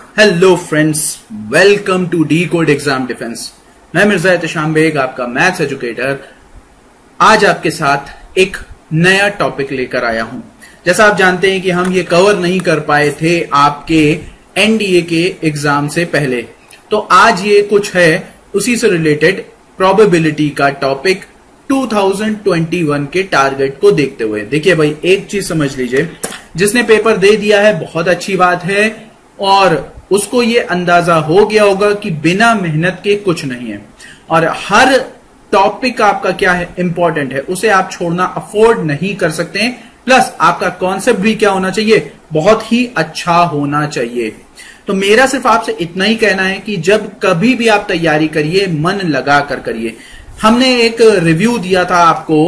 Hello friends, welcome to decode exam defence. मैं मिर्जा एहतशाम बेग, आपका maths educator, आज आपके साथ एक नया टॉपिक लेकर आया हूं। जैसा आप जानते हैं कि हम ये कवर नहीं कर पाए थे आपके एनडीए के एग्जाम से पहले, तो आज ये कुछ है उसी से रिलेटेड प्रोबेबिलिटी का टॉपिक 2021 के टारगेट को देखते हुए। देखिए भाई, एक चीज समझ लीजिए, जिसने पेपर दे दिया है बहुत अच्छी बात है और उसको ये अंदाजा हो गया होगा कि बिना मेहनत के कुछ नहीं है और हर टॉपिक आपका क्या है, इंपॉर्टेंट है, उसे आप छोड़ना अफोर्ड नहीं कर सकते हैं। प्लस आपका कॉन्सेप्ट भी क्या होना चाहिए, बहुत ही अच्छा होना चाहिए। तो मेरा सिर्फ आपसे इतना ही कहना है कि जब कभी भी आप तैयारी करिए, मन लगा कर करिए। हमने एक रिव्यू दिया था आपको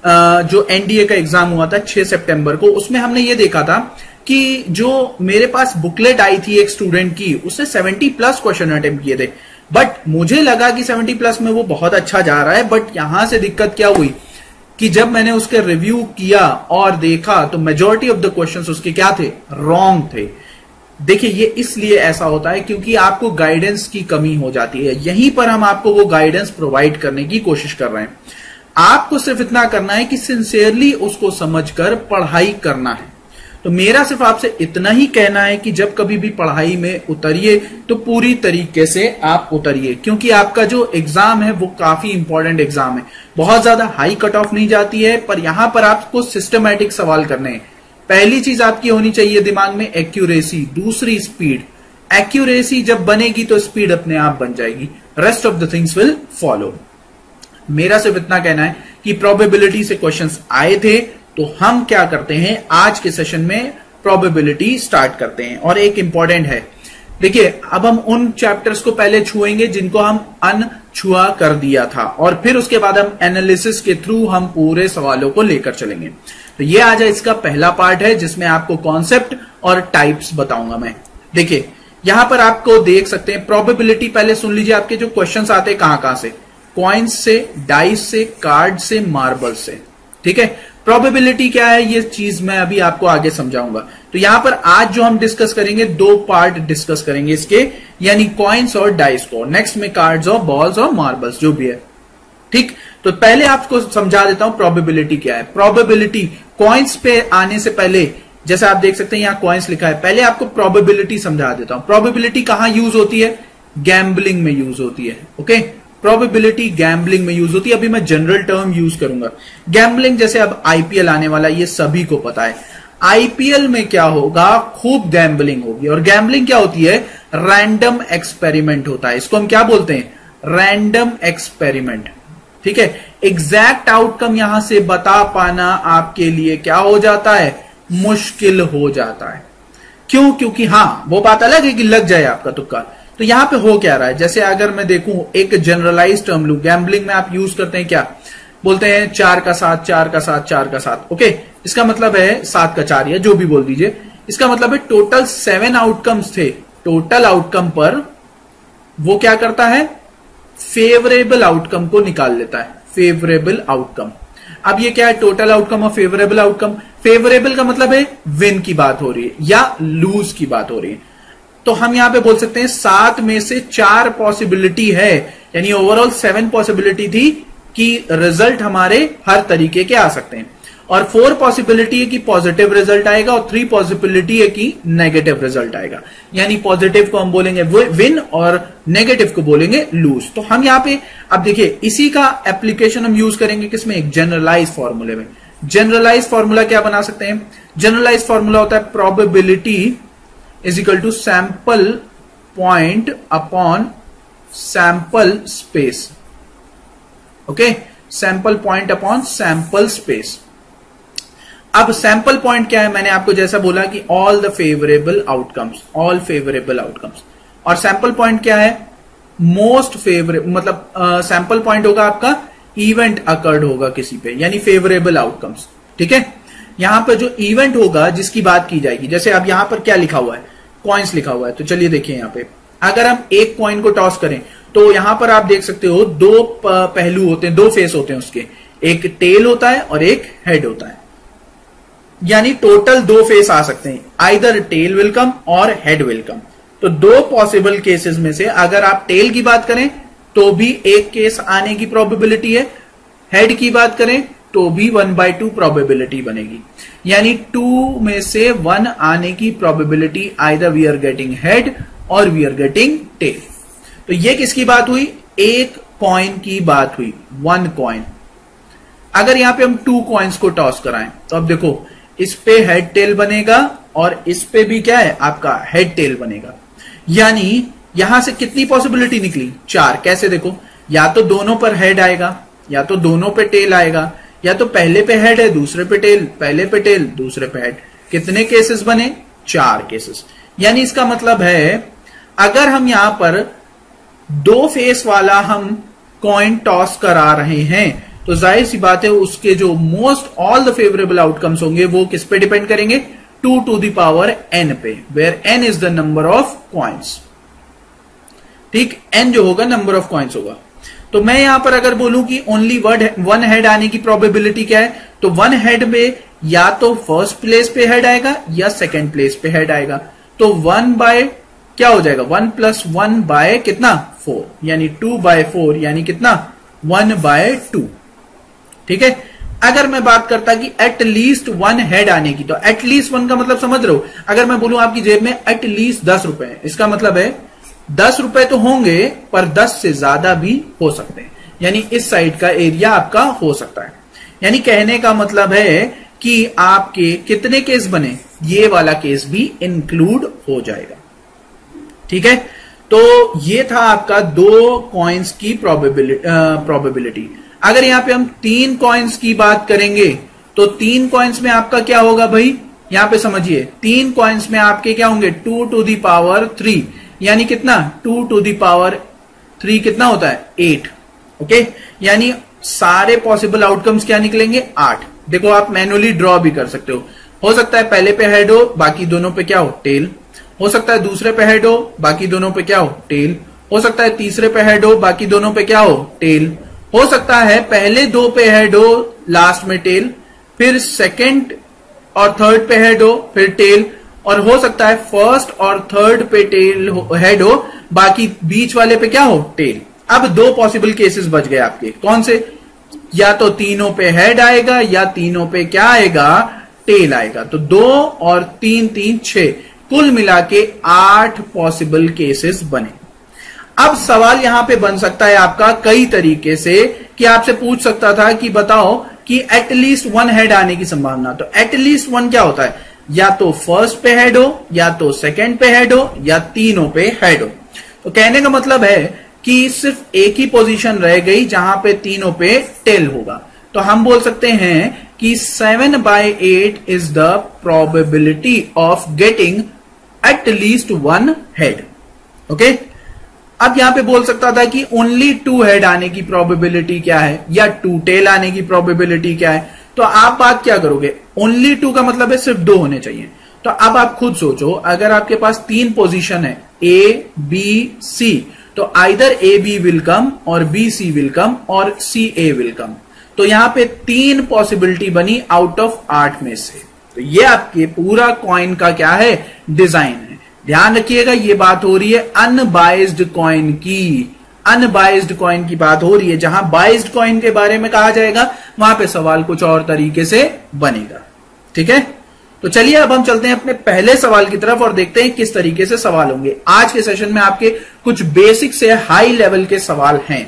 जो एनडीए का एग्जाम हुआ था 6 सितंबर को, उसमें हमने ये देखा था कि जो मेरे पास बुकलेट आई थी एक स्टूडेंट की, उसने 70+ क्वेश्चन अटेम्प्ट किए थे। बट मुझे लगा कि 70+ में वो बहुत अच्छा जा रहा है। बट यहां से दिक्कत क्या हुई कि जब मैंने उसके रिव्यू किया और देखा तो मेजॉरिटी ऑफ द क्वेश्चंस उसके क्या थे, रॉन्ग थे। देखिए, ये इसलिए ऐसा होता है क्योंकि आपको गाइडेंस की कमी हो जाती है। यहीं पर हम आपको वो गाइडेंस प्रोवाइड करने की कोशिश कर रहे हैं। आपको सिर्फ इतना करना है कि सिंसियरली उसको समझकर पढ़ाई करना है। तो मेरा सिर्फ आपसे इतना ही कहना है कि जब कभी भी पढ़ाई में उतरिए तो पूरी तरीके से आप उतरिए, क्योंकि आपका जो एग्जाम है वो काफी इंपॉर्टेंट एग्जाम है। बहुत ज्यादा हाई कट ऑफ नहीं जाती है, पर यहां पर आपको सिस्टमैटिक सवाल करने हैं। पहली चीज आपकी होनी चाहिए दिमाग में एक्यूरेसी, दूसरी स्पीड। एक्यूरेसी जब बनेगी तो स्पीड अपने आप बन जाएगी, rest of the things will follow. मेरा सिर्फ इतना कहना है कि प्रोबेबिलिटी से क्वेश्चंस आए थे, तो हम क्या करते हैं, आज के सेशन में प्रोबेबिलिटी स्टार्ट करते हैं। और एक इंपॉर्टेंट है, देखिए, अब हम उन चैप्टर्स को पहले छुएंगे जिनको हम अनछुआ कर दिया था, और फिर उसके बाद हम एनालिसिस के थ्रू हम पूरे सवालों को लेकर चलेंगे। तो ये आज इसका पहला पार्ट है जिसमें आपको कॉन्सेप्ट और टाइप्स बताऊंगा मैं। देखिए, यहां पर आपको देख सकते हैं प्रोबेबिलिटी। पहले सुन लीजिए, आपके जो क्वेश्चंस आते हैं कहां से, कॉइन्स से, डाइस से, कार्ड से, मार्बल से। ठीक है, प्रोबेबिलिटी क्या है ये चीज मैं अभी आपको आगे समझाऊंगा। तो यहां पर आज जो हम डिस्कस करेंगे, 2 पार्ट डिस्कस करेंगे इसके, यानी कॉइन्स और डाइस को। नेक्स्ट में कार्ड्स और बॉल्स और मार्बल्स जो भी है। ठीक, तो पहले आपको समझा देता हूं प्रोबेबिलिटी क्या है। प्रोबेबिलिटी कॉइन्स पे आने से पहले, जैसे आप देख सकते हैं यहां कॉइन्स लिखा है, पहले आपको प्रोबेबिलिटी समझा देता हूं। प्रोबेबिलिटी कहां यूज होती है, गैम्बलिंग में यूज होती है। ओके, प्रोबेबिलिटी गैम्बलिंग में यूज होती है। अभी मैं जनरल टर्म यूज करूंगा। गैम्बलिंग, जैसे अब आईपीएल आने वाला, ये सभी को पता है। आईपीएल में क्या होगा, खूब गैम्बलिंग होगी। और गैम्बलिंग क्या होती है, रैंडम एक्सपेरिमेंट होता है। इसको हम क्या बोलते हैं, रैंडम एक्सपेरिमेंट। ठीक है, एग्जैक्ट आउटकम यहां से बता पाना आपके लिए क्या हो जाता है, मुश्किल हो जाता है। क्यों, क्योंकि हाँ, वो बात अलग है कि लग जाए आपका तुक्का। तो यहां पे हो क्या रहा है, जैसे अगर मैं देखूं, एक जनरलाइज टर्म लू, गैम्बलिंग में आप यूज करते हैं, क्या बोलते हैं, 4 का 7, 4 का 7, 4 का 7। ओके, इसका मतलब है 7 का 4, या जो भी बोल दीजिए। इसका मतलब है टोटल 7 आउटकम्स थे। टोटल आउटकम पर वो क्या करता है, फेवरेबल आउटकम को निकाल लेता है, फेवरेबल आउटकम। अब ये क्या है, टोटल आउटकम और फेवरेबल आउटकम। फेवरेबल का मतलब है विन की बात हो रही है या लूज की बात हो रही है। तो हम यहां पे बोल सकते हैं 7 में से 4 पॉसिबिलिटी है, यानी ओवरऑल 7 पॉसिबिलिटी थी कि रिजल्ट हमारे हर तरीके के आ सकते हैं। और 4 पॉसिबिलिटी है कि पॉजिटिव रिजल्ट आएगा और 3 पॉसिबिलिटी है कि नेगेटिव रिजल्ट आएगा। यानी पॉजिटिव को हम बोलेंगे विन और नेगेटिव को बोलेंगे लूज। तो हम यहां पे अब देखिए, इसी का एप्लीकेशन हम यूज करेंगे किसमें, एक जनरलाइज फॉर्मूले में। जनरलाइज फॉर्मूला क्या बना सकते हैं, जनरलाइज फॉर्मूला होता है probability is equal to sample point upon sample space. Okay, sample point upon sample space. अब सैंपल पॉइंट क्या है, मैंने आपको जैसा बोला कि all the favourable outcomes, all favourable outcomes. और सैंपल पॉइंट क्या है, मोस्ट फेवरेबल, मतलब सैंपल पॉइंट होगा आपका इवेंट अकर्ड होगा किसी पे, यानी फेवरेबल आउटकम्स। ठीक है, यहां पर जो इवेंट होगा जिसकी बात की जाएगी, जैसे अब यहां पर क्या लिखा हुआ है, कॉइन्स लिखा हुआ है। तो चलिए देखिए, यहां पे अगर हम एक कॉइन को टॉस करें तो यहां पर आप देख सकते हो 2 पहलू होते हैं, 2 फेस होते हैं उसके, एक टेल होता है और एक हेड होता है। यानी टोटल 2 फेस आ सकते हैं, आइदर टेल विल कम और हेड विल कम। तो दो पॉसिबल केसेस में से अगर आप टेल की बात करें तो भी एक केस आने की प्रोबेबिलिटी है, हेड की बात करें तो भी 1/2 प्रोबेबिलिटी बनेगी। यानी 2 में से 1 आने की probability either we are getting head और वी आर गेटिंग टेल। तो ये किसकी बात हुई? एक कॉइन की बात हुई, 1 कॉइन। अगर यहां पे हम 2 कॉइन्स को टॉस कराएं तो अब देखो इस पे हेड टेल बनेगा और इस पे भी क्या है आपका हेड टेल बनेगा। यानी यहां से कितनी पॉसिबिलिटी निकली? 4। कैसे? देखो, या तो दोनों पर हेड आएगा, या तो दोनों पे टेल आएगा, या तो पहले पे हेड है दूसरे पे टेल, पहले पे टेल दूसरे पे हेड। कितने केसेस बने? 4 केसेस। यानी इसका मतलब है अगर हम यहां पर 2 फेस वाला हम कॉइन टॉस करा रहे हैं तो जाहिर सी बात है उसके जो most all the favourable outcomes होंगे वो किस पे डिपेंड करेंगे? 2 to the power n पे, where n is the number of coins. ठीक, n जो होगा नंबर ऑफ कॉइन्स होगा। तो मैं यहां पर अगर बोलूं कि ओनली 1 हेड आने की प्रोबेबिलिटी क्या है, तो 1 हेड में या तो फर्स्ट प्लेस पे हेड आएगा या सेकंड प्लेस पे हेड आएगा। तो 1 बाय क्या हो जाएगा? 1 + 1 बाय कितना? 4, यानी 2/4, यानी कितना? 1/2। ठीक है। अगर मैं बात करता कि एटलीस्ट 1 हेड आने की, तो एटलीस्ट 1 का मतलब समझ रहे हो? अगर मैं बोलूं आपकी जेब में एटलीस्ट 10 रुपए है, इसका मतलब है 10 रुपए तो होंगे पर 10 से ज्यादा भी हो सकते हैं। यानी इस साइड का एरिया आपका हो सकता है। यानी कहने का मतलब है कि आपके कितने केस बने? ये वाला केस भी इंक्लूड हो जाएगा। ठीक है। तो ये था आपका 2 कॉइन्स की प्रोबेबिलिटी। अगर यहां पे हम 3 कॉइन्स की बात करेंगे तो 3 कॉइन्स में आपका क्या होगा भाई? यहां पे समझिए 3 कॉइन्स में आपके क्या होंगे? 2 to the power 3, यानी कितना? 2 to the power 3 कितना होता है? 8। ओके, यानी सारे पॉसिबल आउटकम्स क्या निकलेंगे? 8। देखो आप मैन्युअली ड्रॉ भी कर सकते हो सकता है पहले पे हेड हो बाकी दोनों पे क्या हो? टेल। हो सकता है दूसरे पे हेड हो बाकी दोनों पे क्या हो? टेल। हो सकता है तीसरे पे हेड हो बाकी दोनों पे क्या हो? टेल। हो सकता है पहले 2 पे हेड हो लास्ट में टेल, फिर सेकंड और थर्ड पे हेड हो फिर टेल, और हो सकता है फर्स्ट और थर्ड पे टेल हेड हो बाकी बीच वाले पे क्या हो? टेल। अब 2 पॉसिबल केसेस बच गए आपके। कौन से? या तो तीनों पे हेड आएगा या तीनों पे क्या आएगा? टेल आएगा। तो 2 और 3 3 6 कुल मिला के 8 पॉसिबल केसेस बने। अब सवाल यहां पे बन सकता है आपका कई तरीके से कि आपसे पूछ सकता था कि बताओ कि एटलीस्ट 1 हेड आने की संभावना। तो एटलीस्ट 1 क्या होता है? या तो फर्स्ट पे हेड हो या तो सेकंड पे हेड हो या तीनों पे हेड हो। तो कहने का मतलब है कि सिर्फ एक ही पोजीशन रह गई जहां पे तीनों पे टेल होगा। तो हम बोल सकते हैं कि 7/8 is the probability of getting at least 1 head. Okay, अब यहां पे बोल सकता था कि ओनली 2 हेड आने की प्रोबेबिलिटी क्या है या 2 टेल आने की प्रोबेबिलिटी क्या है। तो आप बात क्या करोगे? ओनली 2 का मतलब है सिर्फ 2 होने चाहिए। तो अब आप खुद सोचो, अगर आपके पास 3 पोजीशन है ए बी सी, तो either A B will come और बी सी विल कम और सी ए विल कम। तो यहां पे 3 पॉसिबिलिटी बनी आउट ऑफ 8 में से। तो ये आपके पूरा कॉइन का क्या है? डिजाइन है। ध्यान रखिएगा ये बात हो रही है अनबाइज्ड कॉइन की। अनबाइज्ड कॉइन की बात हो रही है। जहां बाइज्ड कॉइन के बारे में कहा जाएगा वहां पे सवाल कुछ और तरीके से बनेगा। ठीक है, तो चलिए अब हम चलते हैं अपने पहले सवाल की तरफ और देखते हैं किस तरीके से सवाल होंगे। आज के सेशन में आपके कुछ बेसिक से हाई लेवल के सवाल हैं।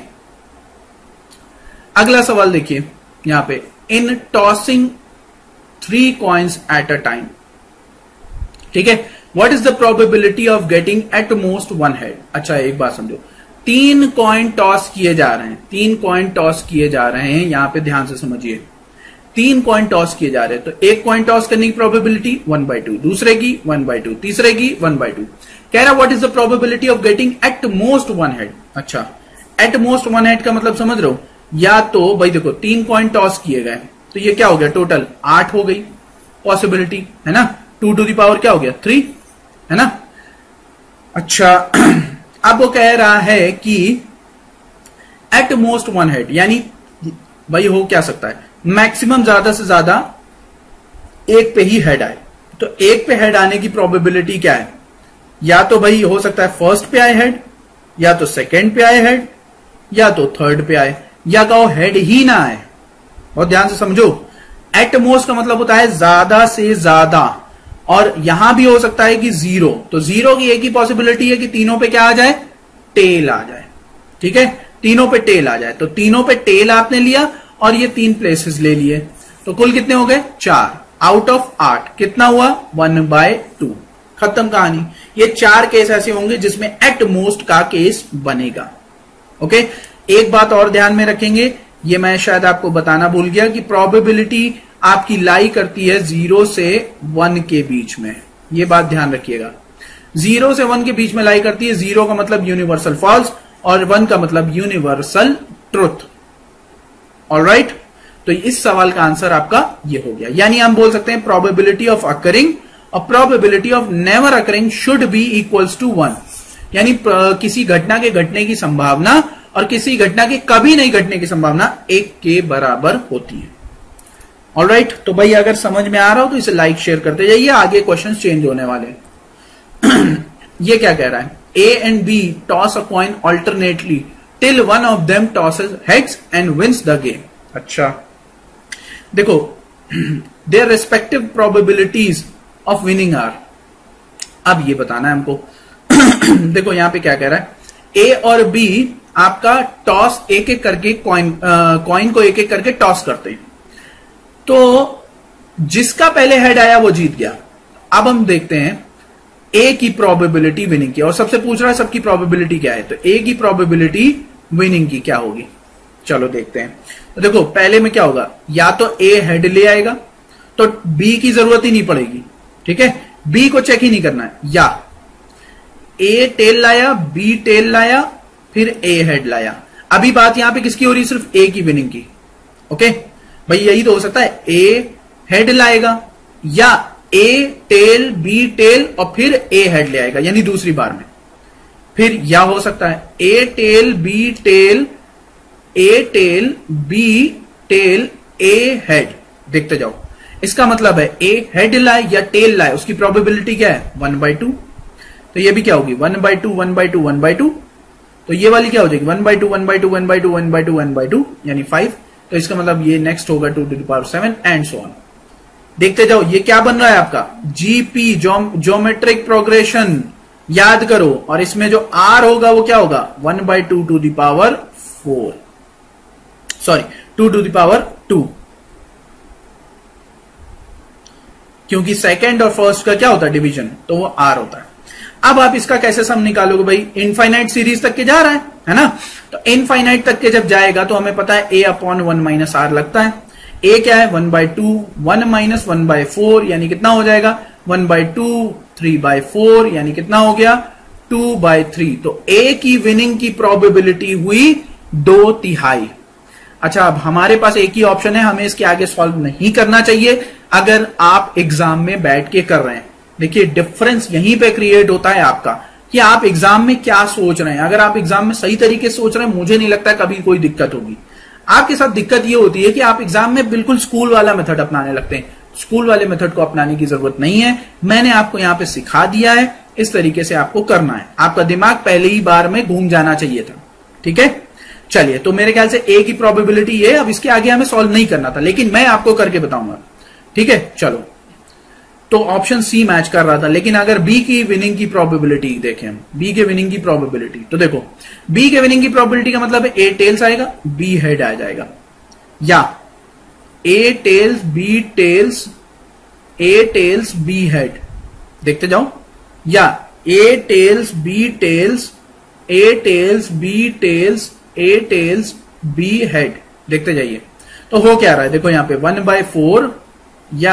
अगला सवाल देखिए यहां पे, in tossing 3 coins at a time. ठीक है, what is the probability of getting at most 1 head. अच्छा एक बात समझो, 3 कॉइन टॉस किए जा रहे हैं, 3 कॉइन टॉस किए जा रहे हैं। यहां पे ध्यान से समझिए, 3 कॉइन टॉस किए जा रहे हैं। तो एक कॉइन टॉस करने की प्रोबेबिलिटी 1/2, दूसरे की 1/2, तीसरे की 1/2। कह रहा what is the probability of getting at most 1 head. अच्छा, एट मोस्ट 1 हेड का मतलब समझ रहे हो? या तो भाई देखो 3 कॉइन टॉस किए गए तो ये क्या हो गया? टोटल 8 हो गई पॉसिबिलिटी, है ना। 2 to the power क्या हो गया? 3, है ना। अच्छा अब वो कह रहा है कि एट मोस्ट 1 हेड, यानी भाई हो क्या सकता है? मैक्सिमम ज्यादा से ज्यादा एक पे ही हेड आए। तो एक पे हेड आने की प्रोबेबिलिटी क्या है? या तो भाई हो सकता है फर्स्ट पे आए हेड, या तो सेकंड पे आए हेड, या तो थर्ड पे आए, या कहो हेड ही ना आए। बहुत ध्यान से समझो, एट मोस्ट का मतलब होता है ज्यादा से ज्यादा, और यहां भी हो सकता है कि जीरो। तो जीरो की एक ही पॉसिबिलिटी है कि तीनों पे क्या आ जाए, टेल आ जाए। ठीक है, तीनों पे टेल आ जाए। तो तीनों पे टेल आपने लिया और ये 3 प्लेसेस ले लिए, तो कुल कितने हो गए, 4 आउट ऑफ 8। कितना हुआ, 1/2। खत्म कहानी। ये 4 केस ऐसे होंगे जिसमें एट मोस्ट का केस बनेगा। ओके, एक बात और ध्यान में रखेंगे, ये मैं शायद आपको बताना भूल गया कि प्रोबेबिलिटी आपकी लाई करती है 0 से 1 के बीच में। ये बात ध्यान रखिएगा, 0 से 1 के बीच में लाई करती है। 0 का मतलब यूनिवर्सल फॉल्स और 1 का मतलब यूनिवर्सल ट्रुथ। ऑलराइट, तो इस सवाल का आंसर आपका ये हो गया। यानी हम बोल सकते हैं प्रोबेबिलिटी ऑफ अकरिंग और probability of never occurring should be equals to 1। यानी किसी घटना के घटने की संभावना और किसी घटना के कभी नहीं घटने की संभावना 1 के बराबर होती है। ऑलराइट, तो भाई अगर समझ में आ रहा हो तो इसे लाइक शेयर करते जाइए, आगे क्वेश्चन चेंज होने वाले। ये क्या कह रहा है, A and B toss a coin alternately till one of them tosses heads and wins the game। अच्छा देखो, their respective probabilities of winning are, अब ये बताना है हमको। देखो यहां पे क्या कह रहा है, A और B आपका टॉस एक एक करके कॉइन को एक एक करके टॉस करते हैं, तो जिसका पहले हेड आया वो जीत गया। अब हम देखते हैं ए की प्रोबेबिलिटी विनिंग की, और सबसे पूछ रहा है सबकी प्रोबेबिलिटी क्या है, तो ए की प्रोबेबिलिटी विनिंग की क्या होगी, चलो देखते हैं। तो देखो पहले में क्या होगा, या तो ए हेड ले आएगा तो बी की जरूरत ही नहीं पड़ेगी। ठीक है, बी को चेक ही नहीं करना है, या ए टेल लाया, बी टेल लाया, फिर ए हेड लाया। अभी बात यहां पे किसकी हो रही है, सिर्फ ए की विनिंग की। ओके भाई, यही तो हो सकता है, ए हेड लाएगा या ए टेल बी टेल और फिर ए हेड ले आएगा, यानी दूसरी बार में। फिर या हो सकता है A tail B tail, A tail B tail, A head. देखते जाओ, इसका मतलब है ए हेड लाए या टेल लाए, उसकी प्रोबेबिलिटी क्या है, 1/2। तो ये भी क्या होगी, 1/2 1/2 1/2। तो ये वाली क्या हो जाएगी, 1/2 1/2 1/2 1/2 1/2 यानी 5। तो इसका मतलब ये नेक्स्ट होगा 2⁷ एंड सो ऑन। देखते जाओ, ये क्या बन रहा है आपका, जीपी ज्योमेट्रिक प्रोग्रेशन। याद करो, और इसमें जो आर होगा वो क्या होगा, 1/2 सॉरी 2⁵, क्योंकि सेकंड और फर्स्ट का क्या होता है डिवीजन, तो वो आर होता है। अब आप इसका कैसे सम निकालोगे भाई, इनफाइनाइट सीरीज तक के जा रहा है ना, तो इनफाइनाइट तक के जब जाएगा तो हमें पता है a/1 - r लगता है। a क्या है, 1/2, 1 - 1/4 यानी कितना हो जाएगा, 1/2, 3/4 यानी कितना हो गया, 2/3। तो a की विनिंग की प्रोबेबिलिटी हुई 2/3। अच्छा, अब हमारे पास एक ही ऑप्शन है, हमें इसके आगे सॉल्व नहीं करना चाहिए अगर आप एग्जाम में बैठ के कर रहे हैं। देखिए डिफरेंस यहीं पे क्रिएट होता है आपका, कि आप एग्जाम में क्या सोच रहे हैं। अगर आप एग्जाम में सही तरीके से सोच रहे हैं, मुझे नहीं लगता कभी कोई दिक्कत होगी। आपके साथ दिक्कत ये होती है कि आप एग्जाम में बिल्कुल स्कूल वाला मेथड अपनाने लगते हैं। स्कूल वाले मेथड को अपनाने की जरूरत नहीं है, मैंने आपको यहां पे सिखा दिया है, इस तरीके से आपको करना है। आपका दिमाग पहले ही बार में घूम जाना चाहिए था। ठीक है, चलिए, तो मेरे ख्याल से ए की प्रोबेबिलिटी ये, अब इसके आगे हमें सॉल्व नहीं करना था, लेकिन मैं आपको करके बताऊंगा। ठीक है, चलो, तो ऑप्शन सी मैच कर रहा था, लेकिन अगर बी की विनिंग की प्रोबेबिलिटी देखें हम, बी के विनिंग की प्रोबेबिलिटी, तो देखो बी के विनिंग की प्रोबेबिलिटी का मतलब है ए टेल्स आएगा, बी हेड आ जाएगा, या A tails B tails, A tails B head. देखते जाओ, या A tails B tails, A tails B tails, A tails B head. देखते जाइए, तो हो क्या रहा है, देखो यहां पे 1/4 या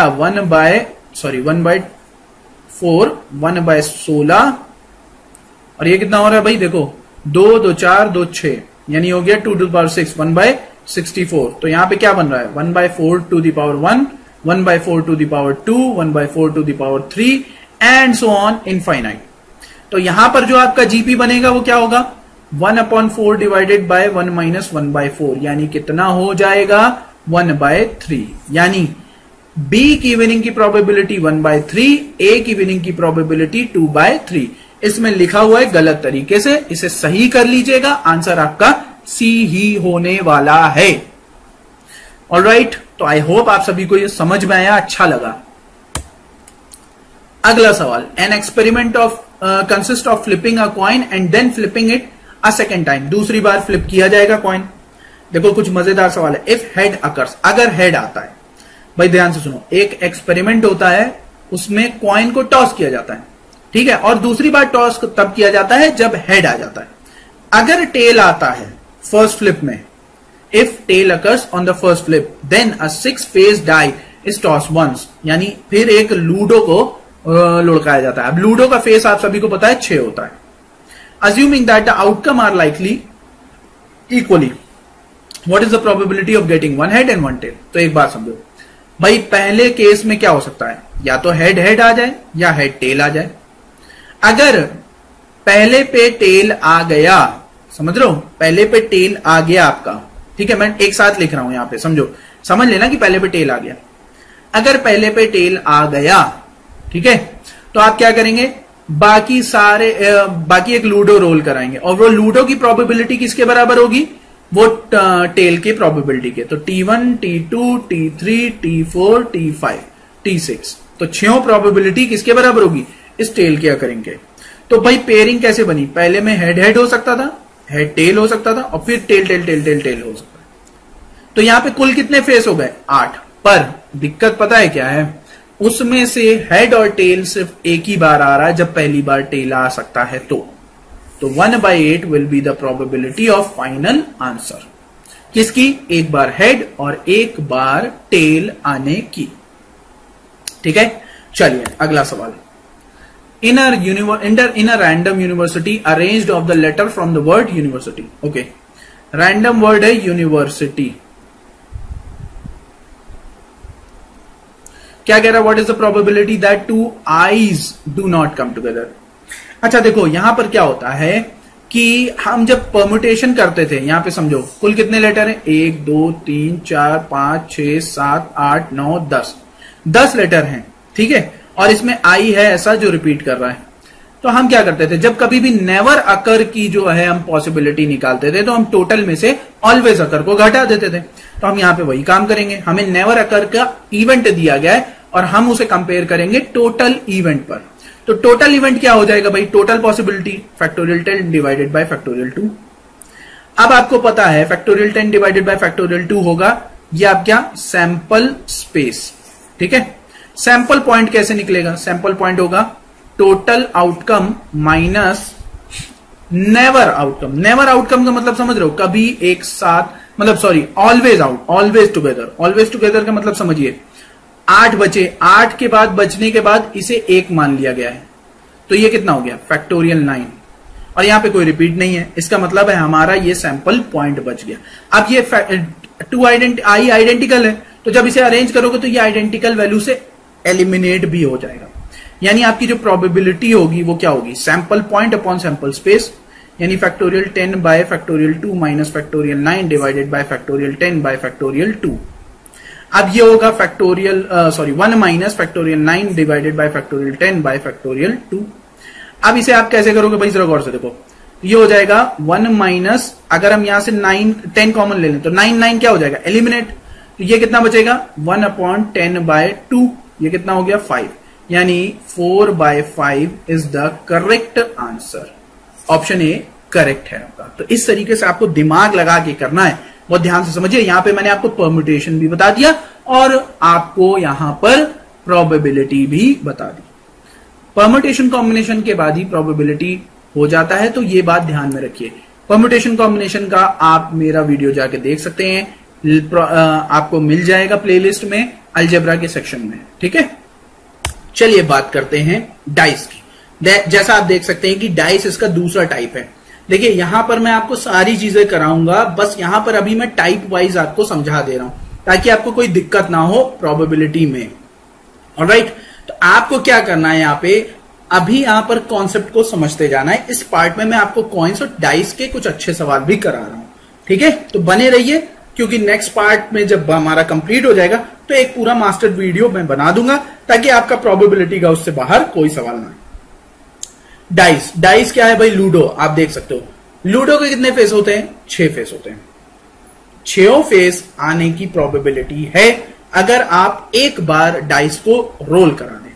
1/4 1/16, और ये कितना हो रहा है भाई, देखो 2 2 4 2 6 यानी हो गया 2⁶ 1/64। तो यहां पे क्या बन रहा है, 1/4 to the power 1, 1/4 to the power 2, 1/4 to the power 3 and so on infinite. तो यहां पर जो आपका जीपी बनेगा वो क्या होगा, 1/4 डिवाइडेड बाय 1 - 1/4 यानी कितना हो जाएगा, 1/3। यानी बी की विनिंग की प्रोबेबिलिटी 1/3, ए की विनिंग की प्रोबेबिलिटी 2/3। इसमें लिखा हुआ है गलत तरीके से, इसे सही कर लीजिएगा। आंसर आपका सी ही होने वाला है। ऑलराइट, तो आई होप आप सभी को ये समझ में आया, अच्छा लगा। अगला सवाल, an experiment of consist of flipping a coin and then flipping it a second time. दूसरी बार फ्लिप किया जाएगा कॉइन। देखो कुछ मजेदार सवाल है। इफ हेड अकर्स, अगर हेड आता है, भाई ध्यान से सुनो, एक एक्सपेरिमेंट होता है, उसमें कॉइन को टॉस किया जाता है, ठीक है, और दूसरी बार टॉस तब किया जाता है जब हेड आ जाता है। अगर टेल आता है फर्स्ट फ्लिप में, if tail occurs on the first flip then a 6 face die is toss once, यानी फिर एक लूडो को लुढ़काया जाता है। अब लूडो का फेस आप सभी को पता है 6 होता है। Assuming that the outcome are likely equally, what is the probability of getting one head and one tail. तो एक बात समझो भाई, पहले केस में क्या हो सकता है, या तो हेड हेड आ जाए या हेड टेल आ जाए। अगर पहले पे टेल आ गया, समझ रहे हो, पहले पे टेल आ गया आपका, ठीक है, मैं एक साथ लिख रहा हूं यहां पे, समझो, समझ लेना कि पहले पे टेल आ गया। अगर पहले पे टेल आ गया, ठीक है, तो आप क्या करेंगे, बाकी एक लूडो रोल कराएंगे, और वो लूडो की प्रोबेबिलिटी किसके बराबर होगी, वो टेल की प्रोबेबिलिटी के। तो T1, T2, T3, T4, T5, T6, तो 6 प्रोबेबिलिटी किसके बराबर होगी, इस टेल के अकरिंग के। तो भाई पेयरिंग कैसे बनी, पहले में हेड हेड हो सकता था, हेड टेल हो सकता था, और फिर tail tail tail tail tail हो सकता है। तो यहां पे कुल कितने फेस हो गए, 8। पर दिक्कत पता है क्या है, उसमें से हेड और टेल सिर्फ एक ही बार आ रहा है, जब पहली बार टेल आ सकता है। तो 1/8 will be the probability of final answer. किसकी, एक बार हेड और एक बार टेल आने की, ठीक है। चलिए अगला सवाल, in a random university arranged of the letter from the word university. Okay, random word है यूनिवर्सिटी। क्या कह रहा है, what is the probability that 2 I's do not come together. अच्छा देखो, यहां पर क्या होता है कि हम जब परम्यूटेशन करते थे, यहां पे समझो कुल कितने लेटर हैं, 1 2 3 4 5 6 7 8 9 10 लेटर हैं, ठीक है, और इसमें आई है ऐसा जो रिपीट कर रहा है। तो हम क्या करते थे, जब कभी भी नेवर अकर की जो है हम पॉसिबिलिटी निकालते थे, तो हम टोटल में से ऑलवेज अकर को घटा देते थे। तो हम यहां पे वही काम करेंगे, हमें नेवर अकर का इवेंट दिया गया है और हम उसे कंपेयर करेंगे टोटल इवेंट पर। तो टोटल इवेंट क्या हो जाएगा भाई, total possibility factorial 10 divided by factorial 2। अब आपको पता है फैक्टोरियल 10 डिवाइडेड बाय फैक्टोरियल 2 होगा, ये आप क्या, सैंपल स्पेस, ठीक है। सैंपल पॉइंट कैसे निकलेगा, सैंपल पॉइंट होगा total outcome minus never outcome. Never outcome का मतलब समझ रहे हो, कभी एक साथ, मतलब sorry, always out, always together. Always together का मतलब समझिए, 8 बचे, 8 के बाद बचने के बाद इसे 1 मान लिया गया है, तो ये कितना हो गया, फैक्टोरियल 9, और यहां पे कोई रिपीट नहीं है, इसका मतलब है हमारा ये सैंपल पॉइंट बच गया। अब ये आई आइडेंटिकल है, तो जब इसे अरेंज करोगे तो ये आइडेंटिकल वैल्यू से एलिमिनेट भी हो जाएगा, यानी आपकी जो प्रोबेबिलिटी होगी वो क्या होगी, sample point upon sample space, यानी factorial 10 by factorial 2 minus factorial 9 divided by factorial 10 by factorial 2। अब ये होगा factorial 1 minus factorial 9 divided by factorial 10 by factorial 2। अब इसे आप कैसे करोगे भाई, जरा गौर से देखो, ये हो जाएगा 1 माइनस, अगर हम यहां से 10 कॉमन ले लें तो 9 क्या हो जाएगा, एलिमिनेट। तो ये कितना बचेगा, 1/10/2, ये कितना हो गया, 5, यानी 4/5 is the correct answer. Option A correct है आपका। तो इस तरीके से आपको दिमाग लगा के करना है, बहुत ध्यान से समझिए। यहां पे मैंने आपको परम्यूटेशन भी बता दिया और आपको यहां पर प्रोबेबिलिटी भी बता दी। परम्यूटेशन कॉम्बिनेशन के बाद ही प्रोबेबिलिटी हो जाता है, तो ये बात ध्यान में रखिए। परम्यूटेशन कॉम्बिनेशन का आप मेरा वीडियो जाके देख सकते हैं, आपको मिल जाएगा प्लेलिस्ट में, अलजेब्रा के सेक्शन में, ठीक है। चलिए बात करते हैं डाइस की। जैसा आप देख सकते हैं कि डाइस इसका दूसरा टाइप है। देखिए यहां पर मैं आपको सारी चीजें कराऊंगा, बस यहां पर अभी मैं टाइप वाइज आपको समझा दे रहा हूं ताकि आपको कोई दिक्कत ना हो प्रोबेबिलिटी में। ऑलराइट, तो आपको क्या करना है, यहां पे अभी यहां पर कॉन्सेप्ट को समझते जाना है। इस पार्ट में मैं आपको कॉइन्स और डाइस के कुछ अच्छे सवाल भी करा रहा हूं, ठीक है। तो बने रहिए, क्योंकि नेक्स्ट पार्ट में जब हमारा कंप्लीट हो जाएगा तो एक पूरा मास्टर वीडियो मैं बना दूंगा ताकि आपका प्रोबेबिलिटी का उससे बाहर कोई सवाल ना आए। डाइस, डाइस क्या है भाई? लूडो। आप देख सकते हो लूडो के कितने फेस होते हैं? 6 फेस होते हैं। 6 फेस आने की प्रोबेबिलिटी है अगर आप एक बार डाइस को रोल करा दें।